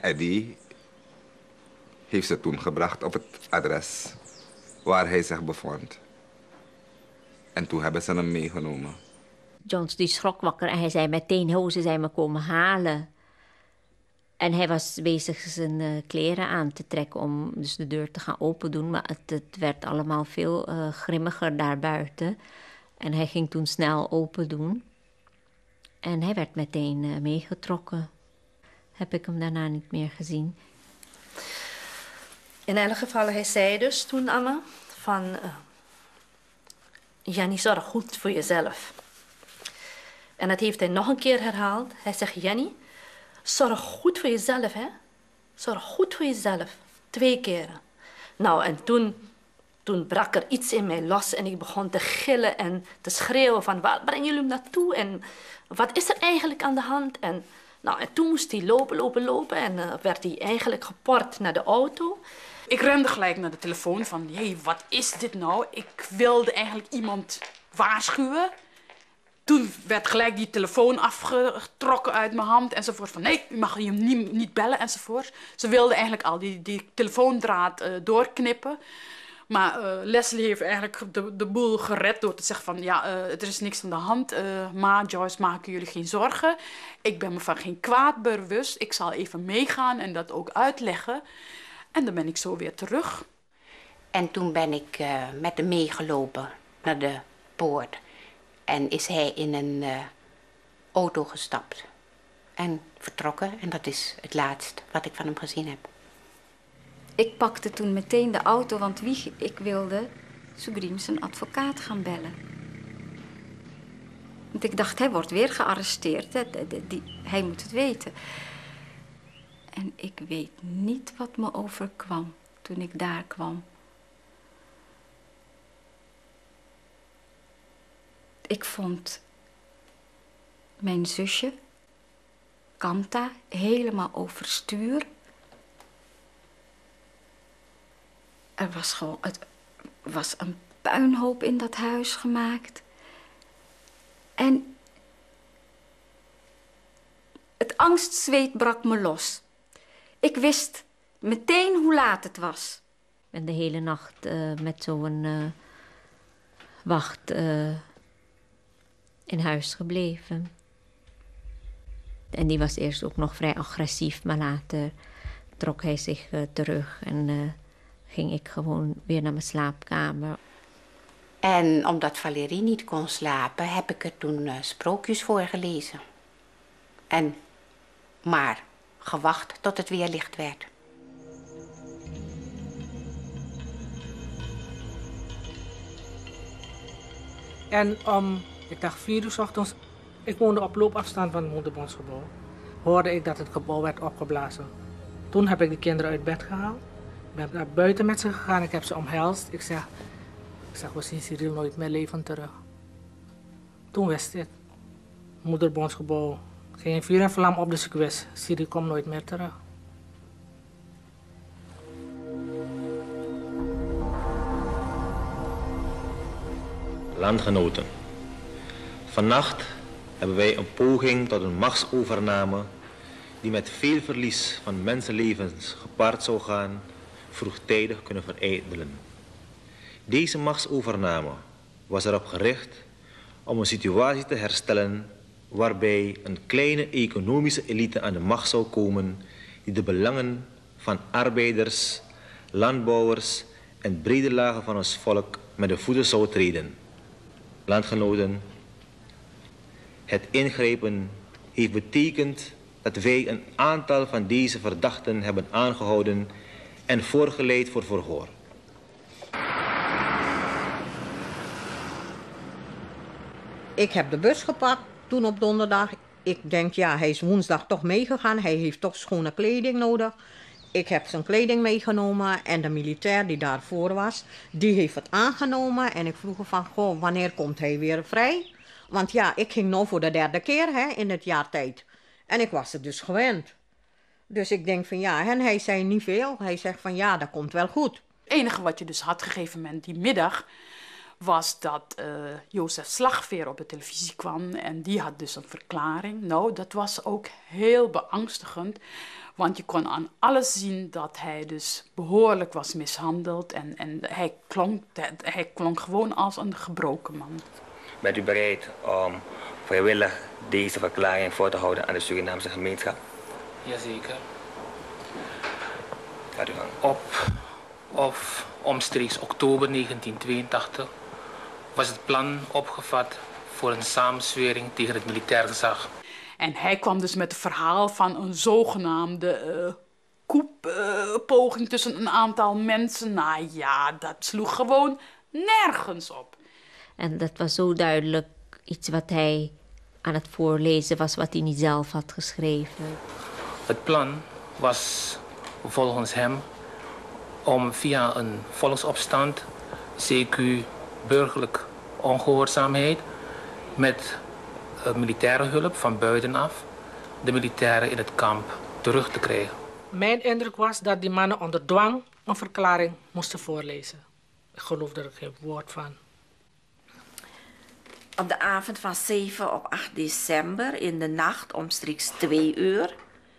Eddie heeft ze toen gebracht op het adres waar hij zich bevond. En toen hebben ze hem meegenomen. Jones die schrok wakker en hij zei meteen, ho, ze zijn me komen halen. En hij was bezig zijn uh, kleren aan te trekken om dus de deur te gaan open doen. Maar het, het werd allemaal veel uh, grimmiger daarbuiten. En hij ging toen snel open doen. En hij werd meteen uh, meegetrokken. Heb ik hem daarna niet meer gezien. In elk geval, hij zei dus toen, Anne, van... Uh, Jenny, zorg goed voor jezelf. En dat heeft hij nog een keer herhaald. Hij zegt, Jenny, zorg goed voor jezelf, hè. Zorg goed voor jezelf. Twee keren. Nou, en toen, toen brak er iets in mij los en ik begon te gillen en te schreeuwen van, waar brengen jullie hem naartoe? En wat is er eigenlijk aan de hand? En, nou, en toen moest hij lopen, lopen, lopen en uh, werd hij eigenlijk geport naar de auto. Ik rende gelijk naar de telefoon van, hé, hey, wat is dit nou? Ik wilde eigenlijk iemand waarschuwen. Toen werd gelijk die telefoon afgetrokken uit mijn hand enzovoort. Van, nee, u mag hem niet, niet bellen enzovoort. Ze wilde eigenlijk al die, die telefoondraad uh, doorknippen. Maar uh, Leslie heeft eigenlijk de, de boel gered door te zeggen van, ja, uh, er is niks aan de hand. Uh, Ma, Joyce, maken jullie geen zorgen. Ik ben me van geen kwaad bewust. Ik zal even meegaan en dat ook uitleggen. En dan ben ik zo weer terug. En toen ben ik uh, met hem meegelopen naar de poort. En is hij in een uh, auto gestapt. En vertrokken. En dat is het laatst wat ik van hem gezien heb. Ik pakte toen meteen de auto, want wie ik wilde Sugrim zijn advocaat gaan bellen. Want ik dacht, hij wordt weer gearresteerd. Hè? Die, die, die, hij moet het weten. En ik weet niet wat me overkwam toen ik daar kwam. Ik vond mijn zusje, Kanta, helemaal overstuur. Er was gewoon, het was een puinhoop in dat huis gemaakt. En het angstzweet brak me los. Ik wist meteen hoe laat het was. Ik ben de hele nacht uh, met zo'n uh, wacht uh, in huis gebleven. En die was eerst ook nog vrij agressief, maar later trok hij zich uh, terug en uh, ging ik gewoon weer naar mijn slaapkamer. En omdat Valérie niet kon slapen, heb ik er toen uh, sprookjes voorgelezen. En maar gewacht tot het weer licht werd. En om, ik dacht vier uur 's ochtends, ik woonde op loopafstand van het moederbondsgebouw, hoorde ik dat het gebouw werd opgeblazen. Toen heb ik de kinderen uit bed gehaald. Ik ben naar buiten met ze gegaan, ik heb ze omhelst. Ik zeg, ik zeg, we zien Cyril nooit meer levend terug. Toen wist ik, moederbondsgebouw, geen vuur en vlam op, dus ik wist, Cyril komt nooit meer terug. Landgenoten, vannacht hebben wij een poging tot een machtsovername die met veel verlies van mensenlevens gepaard zou gaan, vroegtijdig kunnen verijdelen. Deze machtsovername was erop gericht om een situatie te herstellen waarbij een kleine economische elite aan de macht zou komen die de belangen van arbeiders, landbouwers en brede lagen van ons volk met de voeten zou treden. Landgenoten, het ingrijpen heeft betekend dat wij een aantal van deze verdachten hebben aangehouden en voorgeleid voor verhoor. Ik heb de bus gepakt toen op donderdag. Ik denk, ja, hij is woensdag toch meegegaan. Hij heeft toch schone kleding nodig. Ik heb zijn kleding meegenomen en de militair die daarvoor was, die heeft het aangenomen. En ik vroeg hem van, goh, wanneer komt hij weer vrij? Want ja, ik ging nou voor de derde keer hè, in het jaar tijd. En ik was het dus gewend. Dus ik denk van ja, en hij zei niet veel. Hij zegt van ja, dat komt wel goed. Het enige wat je dus had gegeven moment die middag was dat uh, Jozef Slagveer op de televisie kwam en die had dus een verklaring. Nou, dat was ook heel beangstigend, Want je kon aan alles zien dat hij dus behoorlijk was mishandeld. En, en hij, klonk, hij klonk gewoon als een gebroken man. Bent u bereid om vrijwillig deze verklaring voor te houden aan de Surinaamse gemeenschap? Jazeker. Gaat u gang. Op of omstreeks oktober negentien tweeëntachtig was het plan opgevat voor een samenzwering tegen het militair gezag. En hij kwam dus met het verhaal van een zogenaamde uh, koeppoging uh, tussen een aantal mensen. Nou ja, dat sloeg gewoon nergens op. En dat was zo duidelijk iets wat hij aan het voorlezen was, wat hij niet zelf had geschreven. Het plan was volgens hem om via een volksopstand, C Q burgerlijk ongehoorzaamheid, met uh, militaire hulp van buitenaf de militairen in het kamp terug te krijgen. Mijn indruk was dat die mannen onder dwang een verklaring moesten voorlezen. Ik geloof er geen woord van. Op de avond van zeven op acht december, in de nacht, omstreeks twee uur,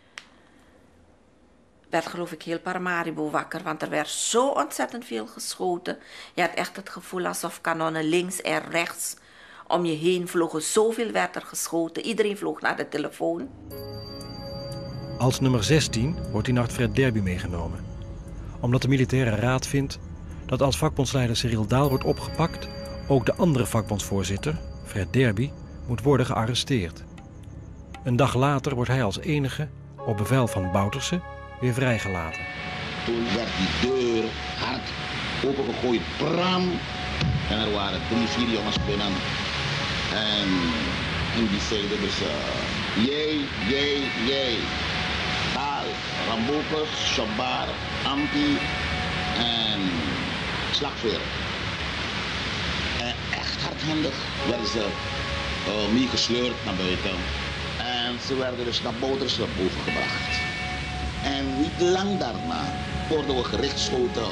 werd geloof ik heel Paramaribo wakker, want er werd zo ontzettend veel geschoten. Je had echt het gevoel alsof kanonnen links en rechts om je heen vlogen. Zoveel werd er geschoten. Iedereen vloog naar de telefoon. Als nummer zestien wordt die nacht Fred Derby meegenomen. Omdat de militaire raad vindt dat als vakbondsleider Cyril Daal wordt opgepakt, ook de andere vakbondsvoorzitter, Fred Derby, moet worden gearresteerd. Een dag later wordt hij als enige, op bevel van Bouterse, weer vrijgelaten. Toen werd die deur hard opengegooid, bram. En er waren drie, vier jongens binnen. En, en die zeiden dus, uh, jee, jee, jee. Daal, Rambokers, Shabar, Ampi en Slagveer. En echt hardhandig werden ze uh, meegesleurd naar buiten. En ze werden dus naar Bouterse overgebracht. En niet lang daarna hoorden we gerichtsschoten.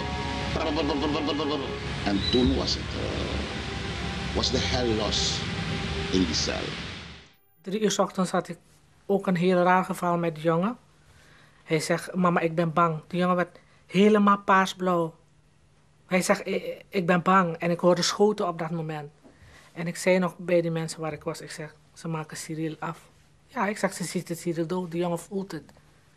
En toen was het, uh, was de hel los in die cel. Drie uur 's ochtends had ik ook een heel raar geval met de jongen. Hij zegt, mama, ik ben bang. De jongen werd helemaal paarsblauw. Hij zegt, ik, ik ben bang. En ik hoorde schoten op dat moment. En ik zei nog bij die mensen waar ik was, ik zeg, ze maken Cyril af. Ja, ik zeg, ze ziet het Cyril dood. De jongen voelt het.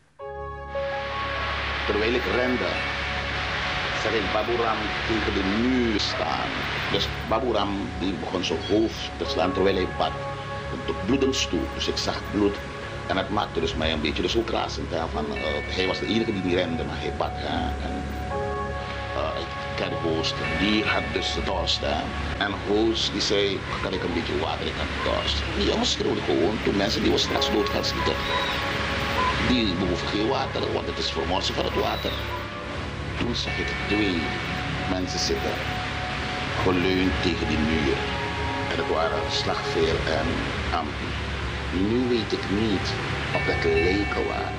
Terwijl ik rende, zag ik Baburam tegen de muur staan. Dus Baburam die begon zijn hoofd te slaan terwijl hij bad. De bloedens toe. Dus ik zag bloed. En het maakte dus mij een beetje dus ook razend. Hè, van, uh, hij was de enige die niet rende, maar hij bad. Hè, en uh, ik ken Hoos, die had dus dorst. Hè. En Hoos die zei, kan ik een beetje water, ik heb dorst. Die jongens schreeuwden gewoon toen mensen die we straks dood gaan schieten. Die behoeven geen water, want het is vermorsen van het water. Toen zag ik twee mensen zitten, geleund tegen die muur. En dat waren Slagveer en Ampi. Nu weet ik niet of dat leken waren.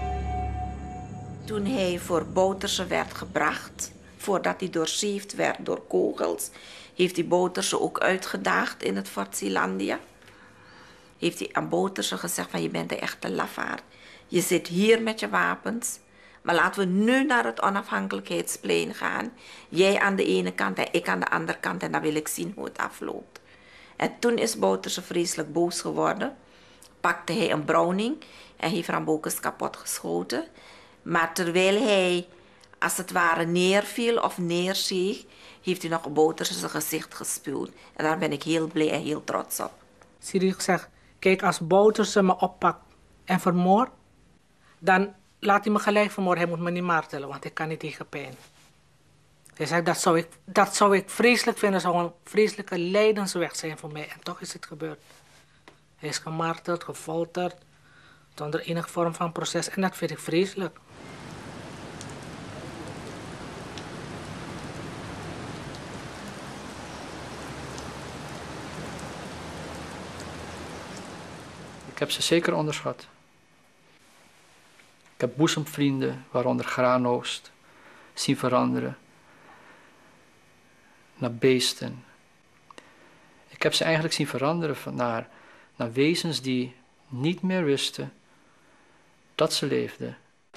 Toen hij voor Bouterse werd gebracht, voordat hij doorzeefd werd door kogels, heeft hij Bouterse ook uitgedaagd in het Fort Zeelandia. Heeft hij aan Bouterse gezegd van, je bent een echte lafaard. Je zit hier met je wapens, maar laten we nu naar het onafhankelijkheidsplein gaan. Jij aan de ene kant en ik aan de andere kant en dan wil ik zien hoe het afloopt. En toen is Bouterse vreselijk boos geworden. Pakte hij een Browning en heeft Rambokers kapot geschoten. Maar terwijl hij als het ware neerviel of neerzeeg, heeft hij nog Bouterse zijn gezicht gespuwd. En daar ben ik heel blij en heel trots op. Cyril zegt, kijk, als Bouterse me oppakt en vermoordt, dan laat hij me gelijk vermoorden. Hij moet me niet martelen, want ik kan niet tegen pijn. Hij zegt, dat zou ik, dat zou ik vreselijk vinden. Dat zou een vreselijke lijdensweg zijn voor mij. En toch is het gebeurd. Hij is gemarteld, gefolterd, zonder enige vorm van proces. En dat vind ik vreselijk. Ik heb ze zeker onderschat. Ik heb boezemvrienden, waaronder Graanoost, zien veranderen naar beesten. Ik heb ze eigenlijk zien veranderen van naar, naar wezens die niet meer wisten dat ze leefden.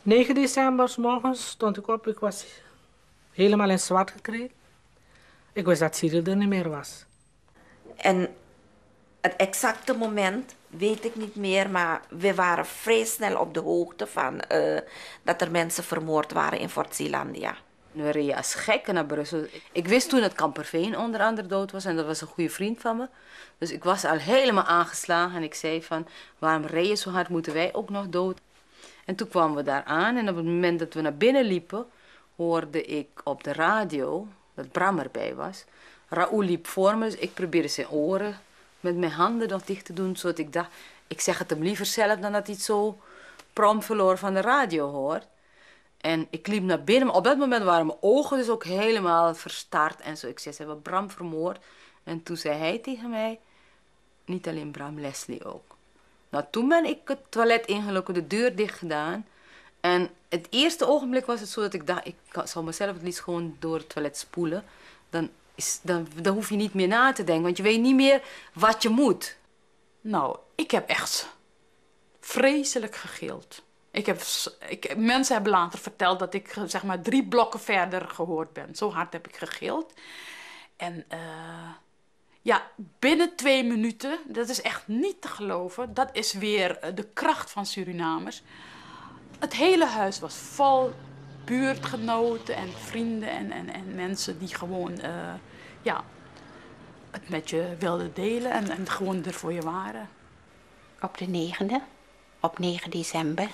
negen december 's morgens stond ik op. Ik was helemaal in zwart gekleed. Ik wist dat Cyril er niet meer was. En het exacte moment weet ik niet meer, maar we waren vrij snel op de hoogte van uh, dat er mensen vermoord waren in Fort Zeelandia. We reden als gekken naar Brussel. Ik wist toen dat Kamperveen onder andere dood was en dat was een goede vriend van me. Dus ik was al helemaal aangeslagen en ik zei van, waarom reden je zo hard, moeten wij ook nog dood? En toen kwamen we daar aan en op het moment dat we naar binnen liepen, hoorde ik op de radio, dat Bram erbij was. Raoul liep voor me, dus ik probeerde zijn oren met mijn handen nog dicht te doen, zodat ik dacht, ik zeg het hem liever zelf dan dat hij het zo prompt verloor van de radio hoort. En ik liep naar binnen, maar op dat moment waren mijn ogen dus ook helemaal verstard en zo. Ik zei, ze hebben Bram vermoord. En toen zei hij tegen mij, niet alleen Bram, Leslie ook. Nou, toen ben ik het toilet ingelopen, de deur dicht gedaan. En het eerste ogenblik was het zo dat ik dacht, ik zal mezelf het liefst gewoon door het toilet spoelen. Dan, is, dan, dan hoef je niet meer na te denken, want je weet niet meer wat je moet. Nou, ik heb echt vreselijk gegild. Ik heb, ik, mensen hebben later verteld dat ik zeg maar drie blokken verder gehoord ben. Zo hard heb ik gegild. En uh, ja, binnen twee minuten, dat is echt niet te geloven. Dat is weer de kracht van Surinamers. Het hele huis was vol buurtgenoten en vrienden en, en, en mensen die gewoon uh, ja, het met je wilden delen en, en gewoon er voor je waren. Op de negende, op negen december,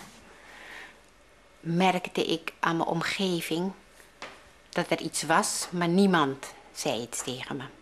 merkte ik aan mijn omgeving dat er iets was, maar niemand zei iets tegen me.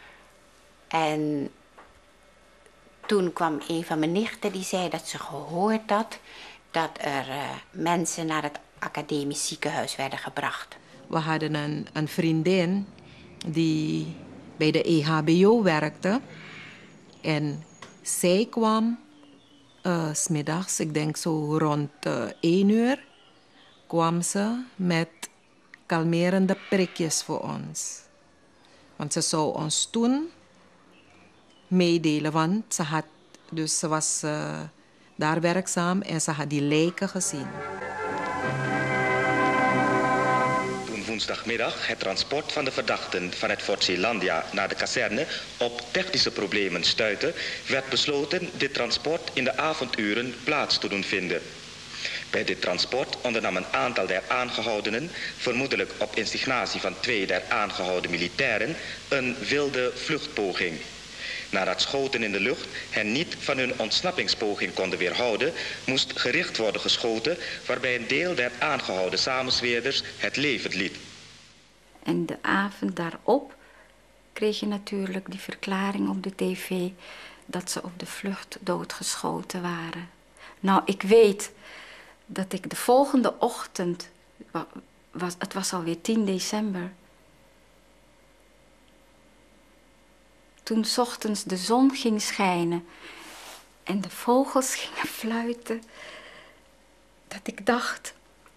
En toen kwam een van mijn nichten die zei dat ze gehoord had dat er uh, mensen naar het academisch ziekenhuis werden gebracht. We hadden een, een vriendin die bij de E H B O werkte. En zij kwam uh, 's middags, ik denk zo rond uh, één uur, kwam ze met kalmerende prikjes voor ons. Want ze zou ons toen meedelen, want ze, had, dus ze was uh, daar werkzaam en ze had die lijken gezien. Toen woensdagmiddag het transport van de verdachten vanuit Fort Zeelandia naar de kazerne op technische problemen stuitte, werd besloten dit transport in de avonduren plaats te doen vinden. Bij dit transport ondernam een aantal der aangehoudenen, vermoedelijk op instigatie van twee der aangehouden militairen, een wilde vluchtpoging. Nadat schoten in de lucht hen niet van hun ontsnappingspoging konden weerhouden, moest gericht worden geschoten, waarbij een deel der aangehouden samenzweerders het leven liet. En de avond daarop kreeg je natuurlijk die verklaring op de tv dat ze op de vlucht doodgeschoten waren. Nou, ik weet dat ik de volgende ochtend, was, het was alweer tien december, toen 's ochtends de zon ging schijnen en de vogels gingen fluiten, dat ik dacht,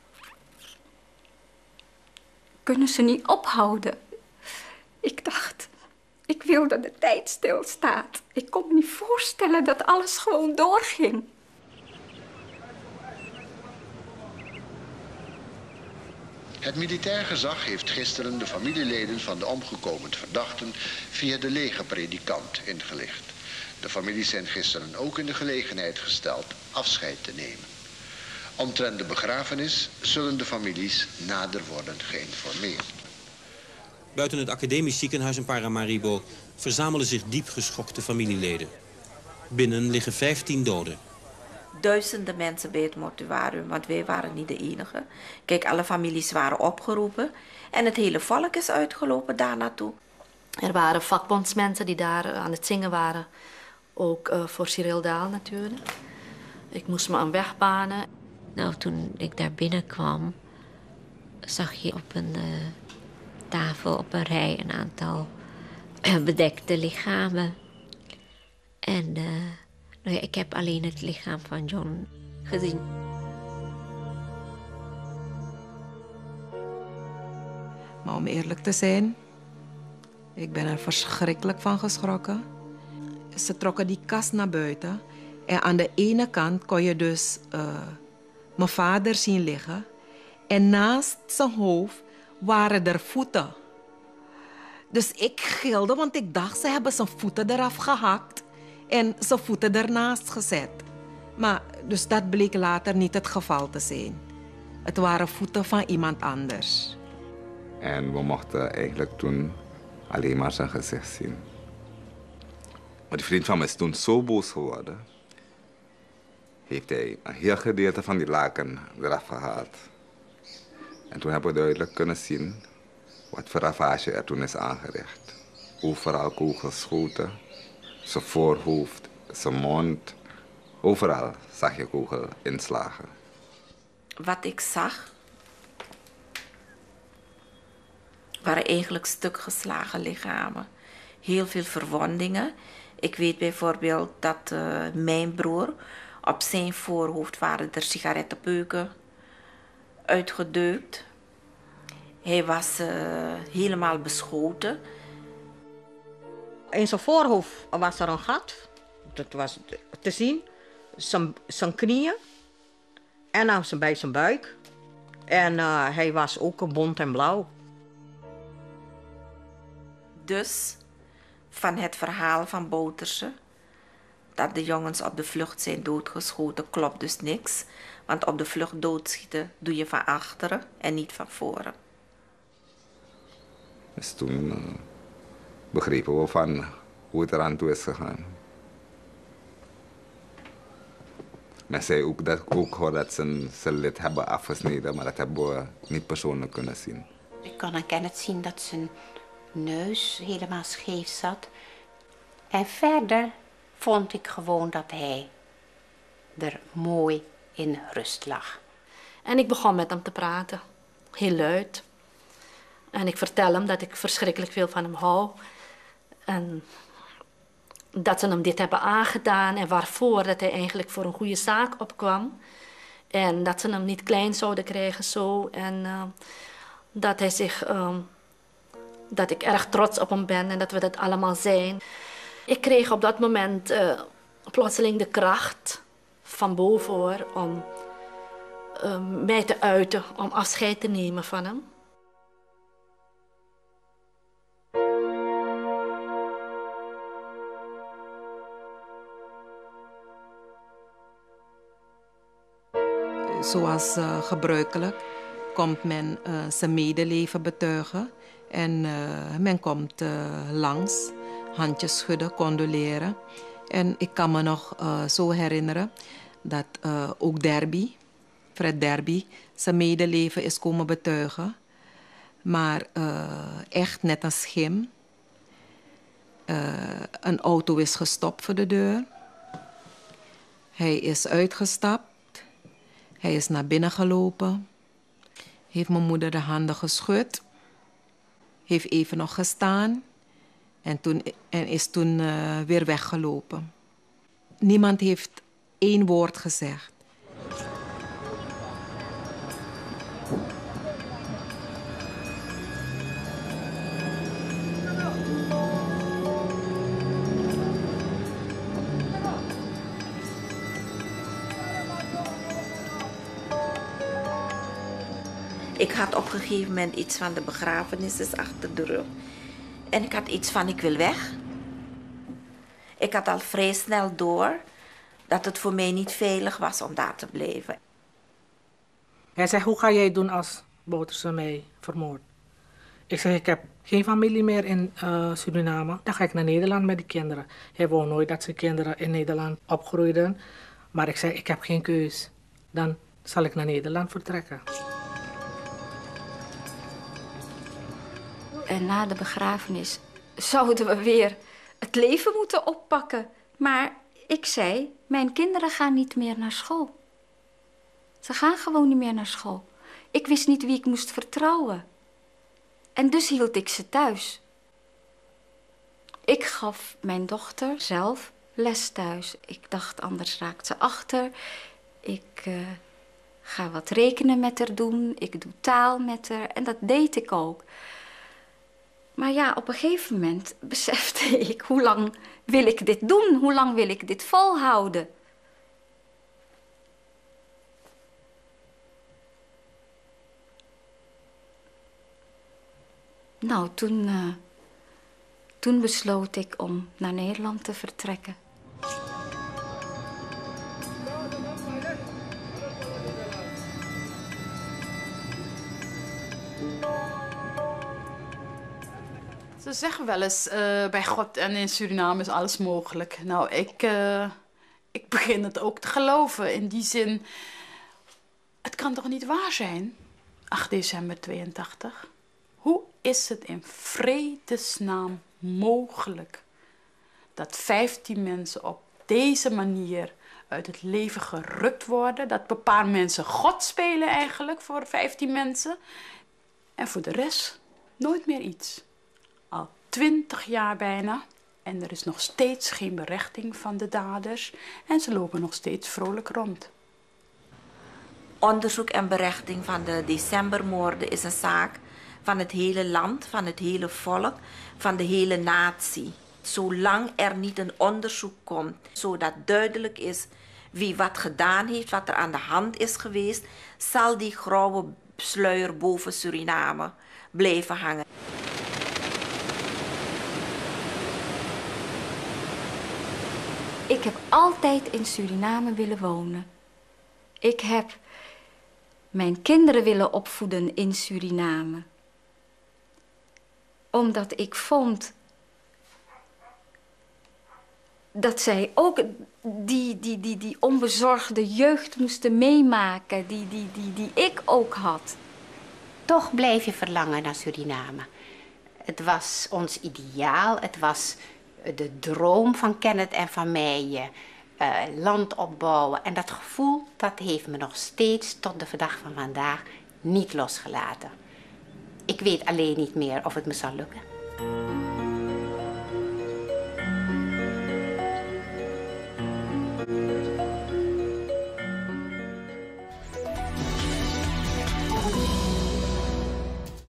kunnen ze niet ophouden? Ik dacht, ik wil dat de tijd stilstaat. Ik kon me niet voorstellen dat alles gewoon doorging. Het militair gezag heeft gisteren de familieleden van de omgekomen verdachten via de legerpredikant ingelicht. De families zijn gisteren ook in de gelegenheid gesteld afscheid te nemen. Omtrent de begrafenis zullen de families nader worden geïnformeerd. Buiten het academisch ziekenhuis in Paramaribo verzamelen zich diep geschokte familieleden. Binnen liggen vijftien doden. Duizenden mensen bij het mortuarium, want wij waren niet de enige. Kijk, alle families waren opgeroepen en het hele volk is uitgelopen daar naartoe. Er waren vakbondsmensen die daar aan het zingen waren. Ook uh, voor Cyril Daal natuurlijk. Ik moest me aan wegbanen. Nou, toen ik daar binnenkwam, zag je op een uh, tafel op een rij een aantal uh, bedekte lichamen. En uh, nou ja, ik heb alleen het lichaam van John gezien. Maar om eerlijk te zijn, ik ben er verschrikkelijk van geschrokken. Ze trokken die kast naar buiten. En aan de ene kant kon je dus uh, mijn vader zien liggen en naast zijn hoofd waren er voeten. Dus ik gilde, want ik dacht, ze hebben zijn voeten eraf gehakt en zijn voeten ernaast gezet. Maar dus dat bleek later niet het geval te zijn. Het waren voeten van iemand anders. En we mochten eigenlijk toen alleen maar zijn gezicht zien. Maar die vriend van mij is toen zo boos geworden. Heeft hij een heel gedeelte van die laken eraf gehaald. En toen hebben we duidelijk kunnen zien wat voor ravage er toen is aangericht. Overal kogelschoten, zijn voorhoofd, zijn mond. Overal zag je kogelinslagen. Wat ik zag, waren eigenlijk stukgeslagen lichamen. Heel veel verwondingen. Ik weet bijvoorbeeld dat uh, mijn broer, op zijn voorhoofd waren er sigarettenpeuken uitgedeukt. Hij was uh, helemaal beschoten. In zijn voorhoofd was er een gat. Dat was te zien. Zijn, zijn knieën. En dan bij zijn buik. En uh, hij was ook bont en blauw. Dus van het verhaal van Bouterse, dat de jongens op de vlucht zijn doodgeschoten, klopt dus niks. Want op de vlucht doodschieten doe je van achteren en niet van voren. Dus toen uh, begrepen we van hoe het eraan toe is gegaan. Men zei ook dat, ook hoor dat ze zijn lid hebben afgesneden, maar dat hebben we niet persoonlijk kunnen zien. Ik kon aan Kenneth zien dat zijn neus helemaal scheef zat. En verder vond ik gewoon dat hij er mooi in rust lag. En ik begon met hem te praten, heel luid. En ik vertel hem dat ik verschrikkelijk veel van hem hou. En dat ze hem dit hebben aangedaan en waarvoor, dat hij eigenlijk voor een goede zaak opkwam. En dat ze hem niet klein zouden krijgen zo. En uh, dat hij zich, uh, dat ik erg trots op hem ben en dat we dat allemaal zijn. Ik kreeg op dat moment uh, plotseling de kracht van boven hoor, om uh, mij te uiten, om afscheid te nemen van hem. Zoals uh, gebruikelijk komt men uh, zijn medeleven betuigen. En uh, men komt uh, langs, handjes schudden, condoleren. En ik kan me nog uh, zo herinneren dat uh, ook Derby, Fred Derby, zijn medeleven is komen betuigen. Maar uh, echt net een schim. Uh, een auto is gestopt voor de deur. Hij is uitgestapt. Hij is naar binnen gelopen, heeft mijn moeder de handen geschud, heeft even nog gestaan en, toen, en is toen uh, weer weggelopen. Niemand heeft één woord gezegd. Ik had op een gegeven moment iets van de begrafenis is achter de rug. En ik had iets van ik wil weg. Ik had al vrij snel door dat het voor mij niet veilig was om daar te blijven. Hij zegt, hoe ga jij het doen als Bouterse mij vermoordt? Ik zeg, ik heb geen familie meer in uh, Suriname. Dan ga ik naar Nederland met die kinderen. Hij wou nooit dat zijn kinderen in Nederland opgroeiden. Maar ik zei, ik heb geen keus. Dan zal ik naar Nederland vertrekken. En na de begrafenis zouden we weer het leven moeten oppakken. Maar ik zei, mijn kinderen gaan niet meer naar school. Ze gaan gewoon niet meer naar school. Ik wist niet wie ik moest vertrouwen. En dus hield ik ze thuis. Ik gaf mijn dochter zelf les thuis. Ik dacht, anders raakt ze achter. Ik uh, ga wat rekenen met haar doen. Ik doe taal met haar. En dat deed ik ook. Maar ja, op een gegeven moment besefte ik, hoe lang wil ik dit doen? Hoe lang wil ik dit volhouden? Nou, toen, uh, toen besloot ik om naar Nederland te vertrekken. Ze zeggen wel eens, uh, bij God en in Suriname is alles mogelijk. Nou, ik, uh, ik begin het ook te geloven. In die zin, het kan toch niet waar zijn? acht december tweeëntachtig. Hoe is het in vredesnaam mogelijk dat vijftien mensen op deze manier uit het leven gerukt worden? Dat een paar mensen God spelen eigenlijk voor vijftien mensen. En voor de rest nooit meer iets. Al twintig jaar bijna. En er is nog steeds geen berechting van de daders. En ze lopen nog steeds vrolijk rond. Onderzoek en berechting van de decembermoorden is een zaak van het hele land, van het hele volk, van de hele natie. Zolang er niet een onderzoek komt, zodat duidelijk is wie wat gedaan heeft, wat er aan de hand is geweest, zal die grauwe sluier boven Suriname blijven hangen. Ik heb altijd in Suriname willen wonen. Ik heb mijn kinderen willen opvoeden in Suriname. Omdat ik vond dat zij ook die, die, die, die onbezorgde jeugd moesten meemaken, die, die, die, die ik ook had. Toch blijf je verlangen naar Suriname. Het was ons ideaal, het was de droom van Kenneth en van mij. Uh, land opbouwen. En dat gevoel, dat heeft me nog steeds tot de dag van vandaag niet losgelaten. Ik weet alleen niet meer of het me zal lukken.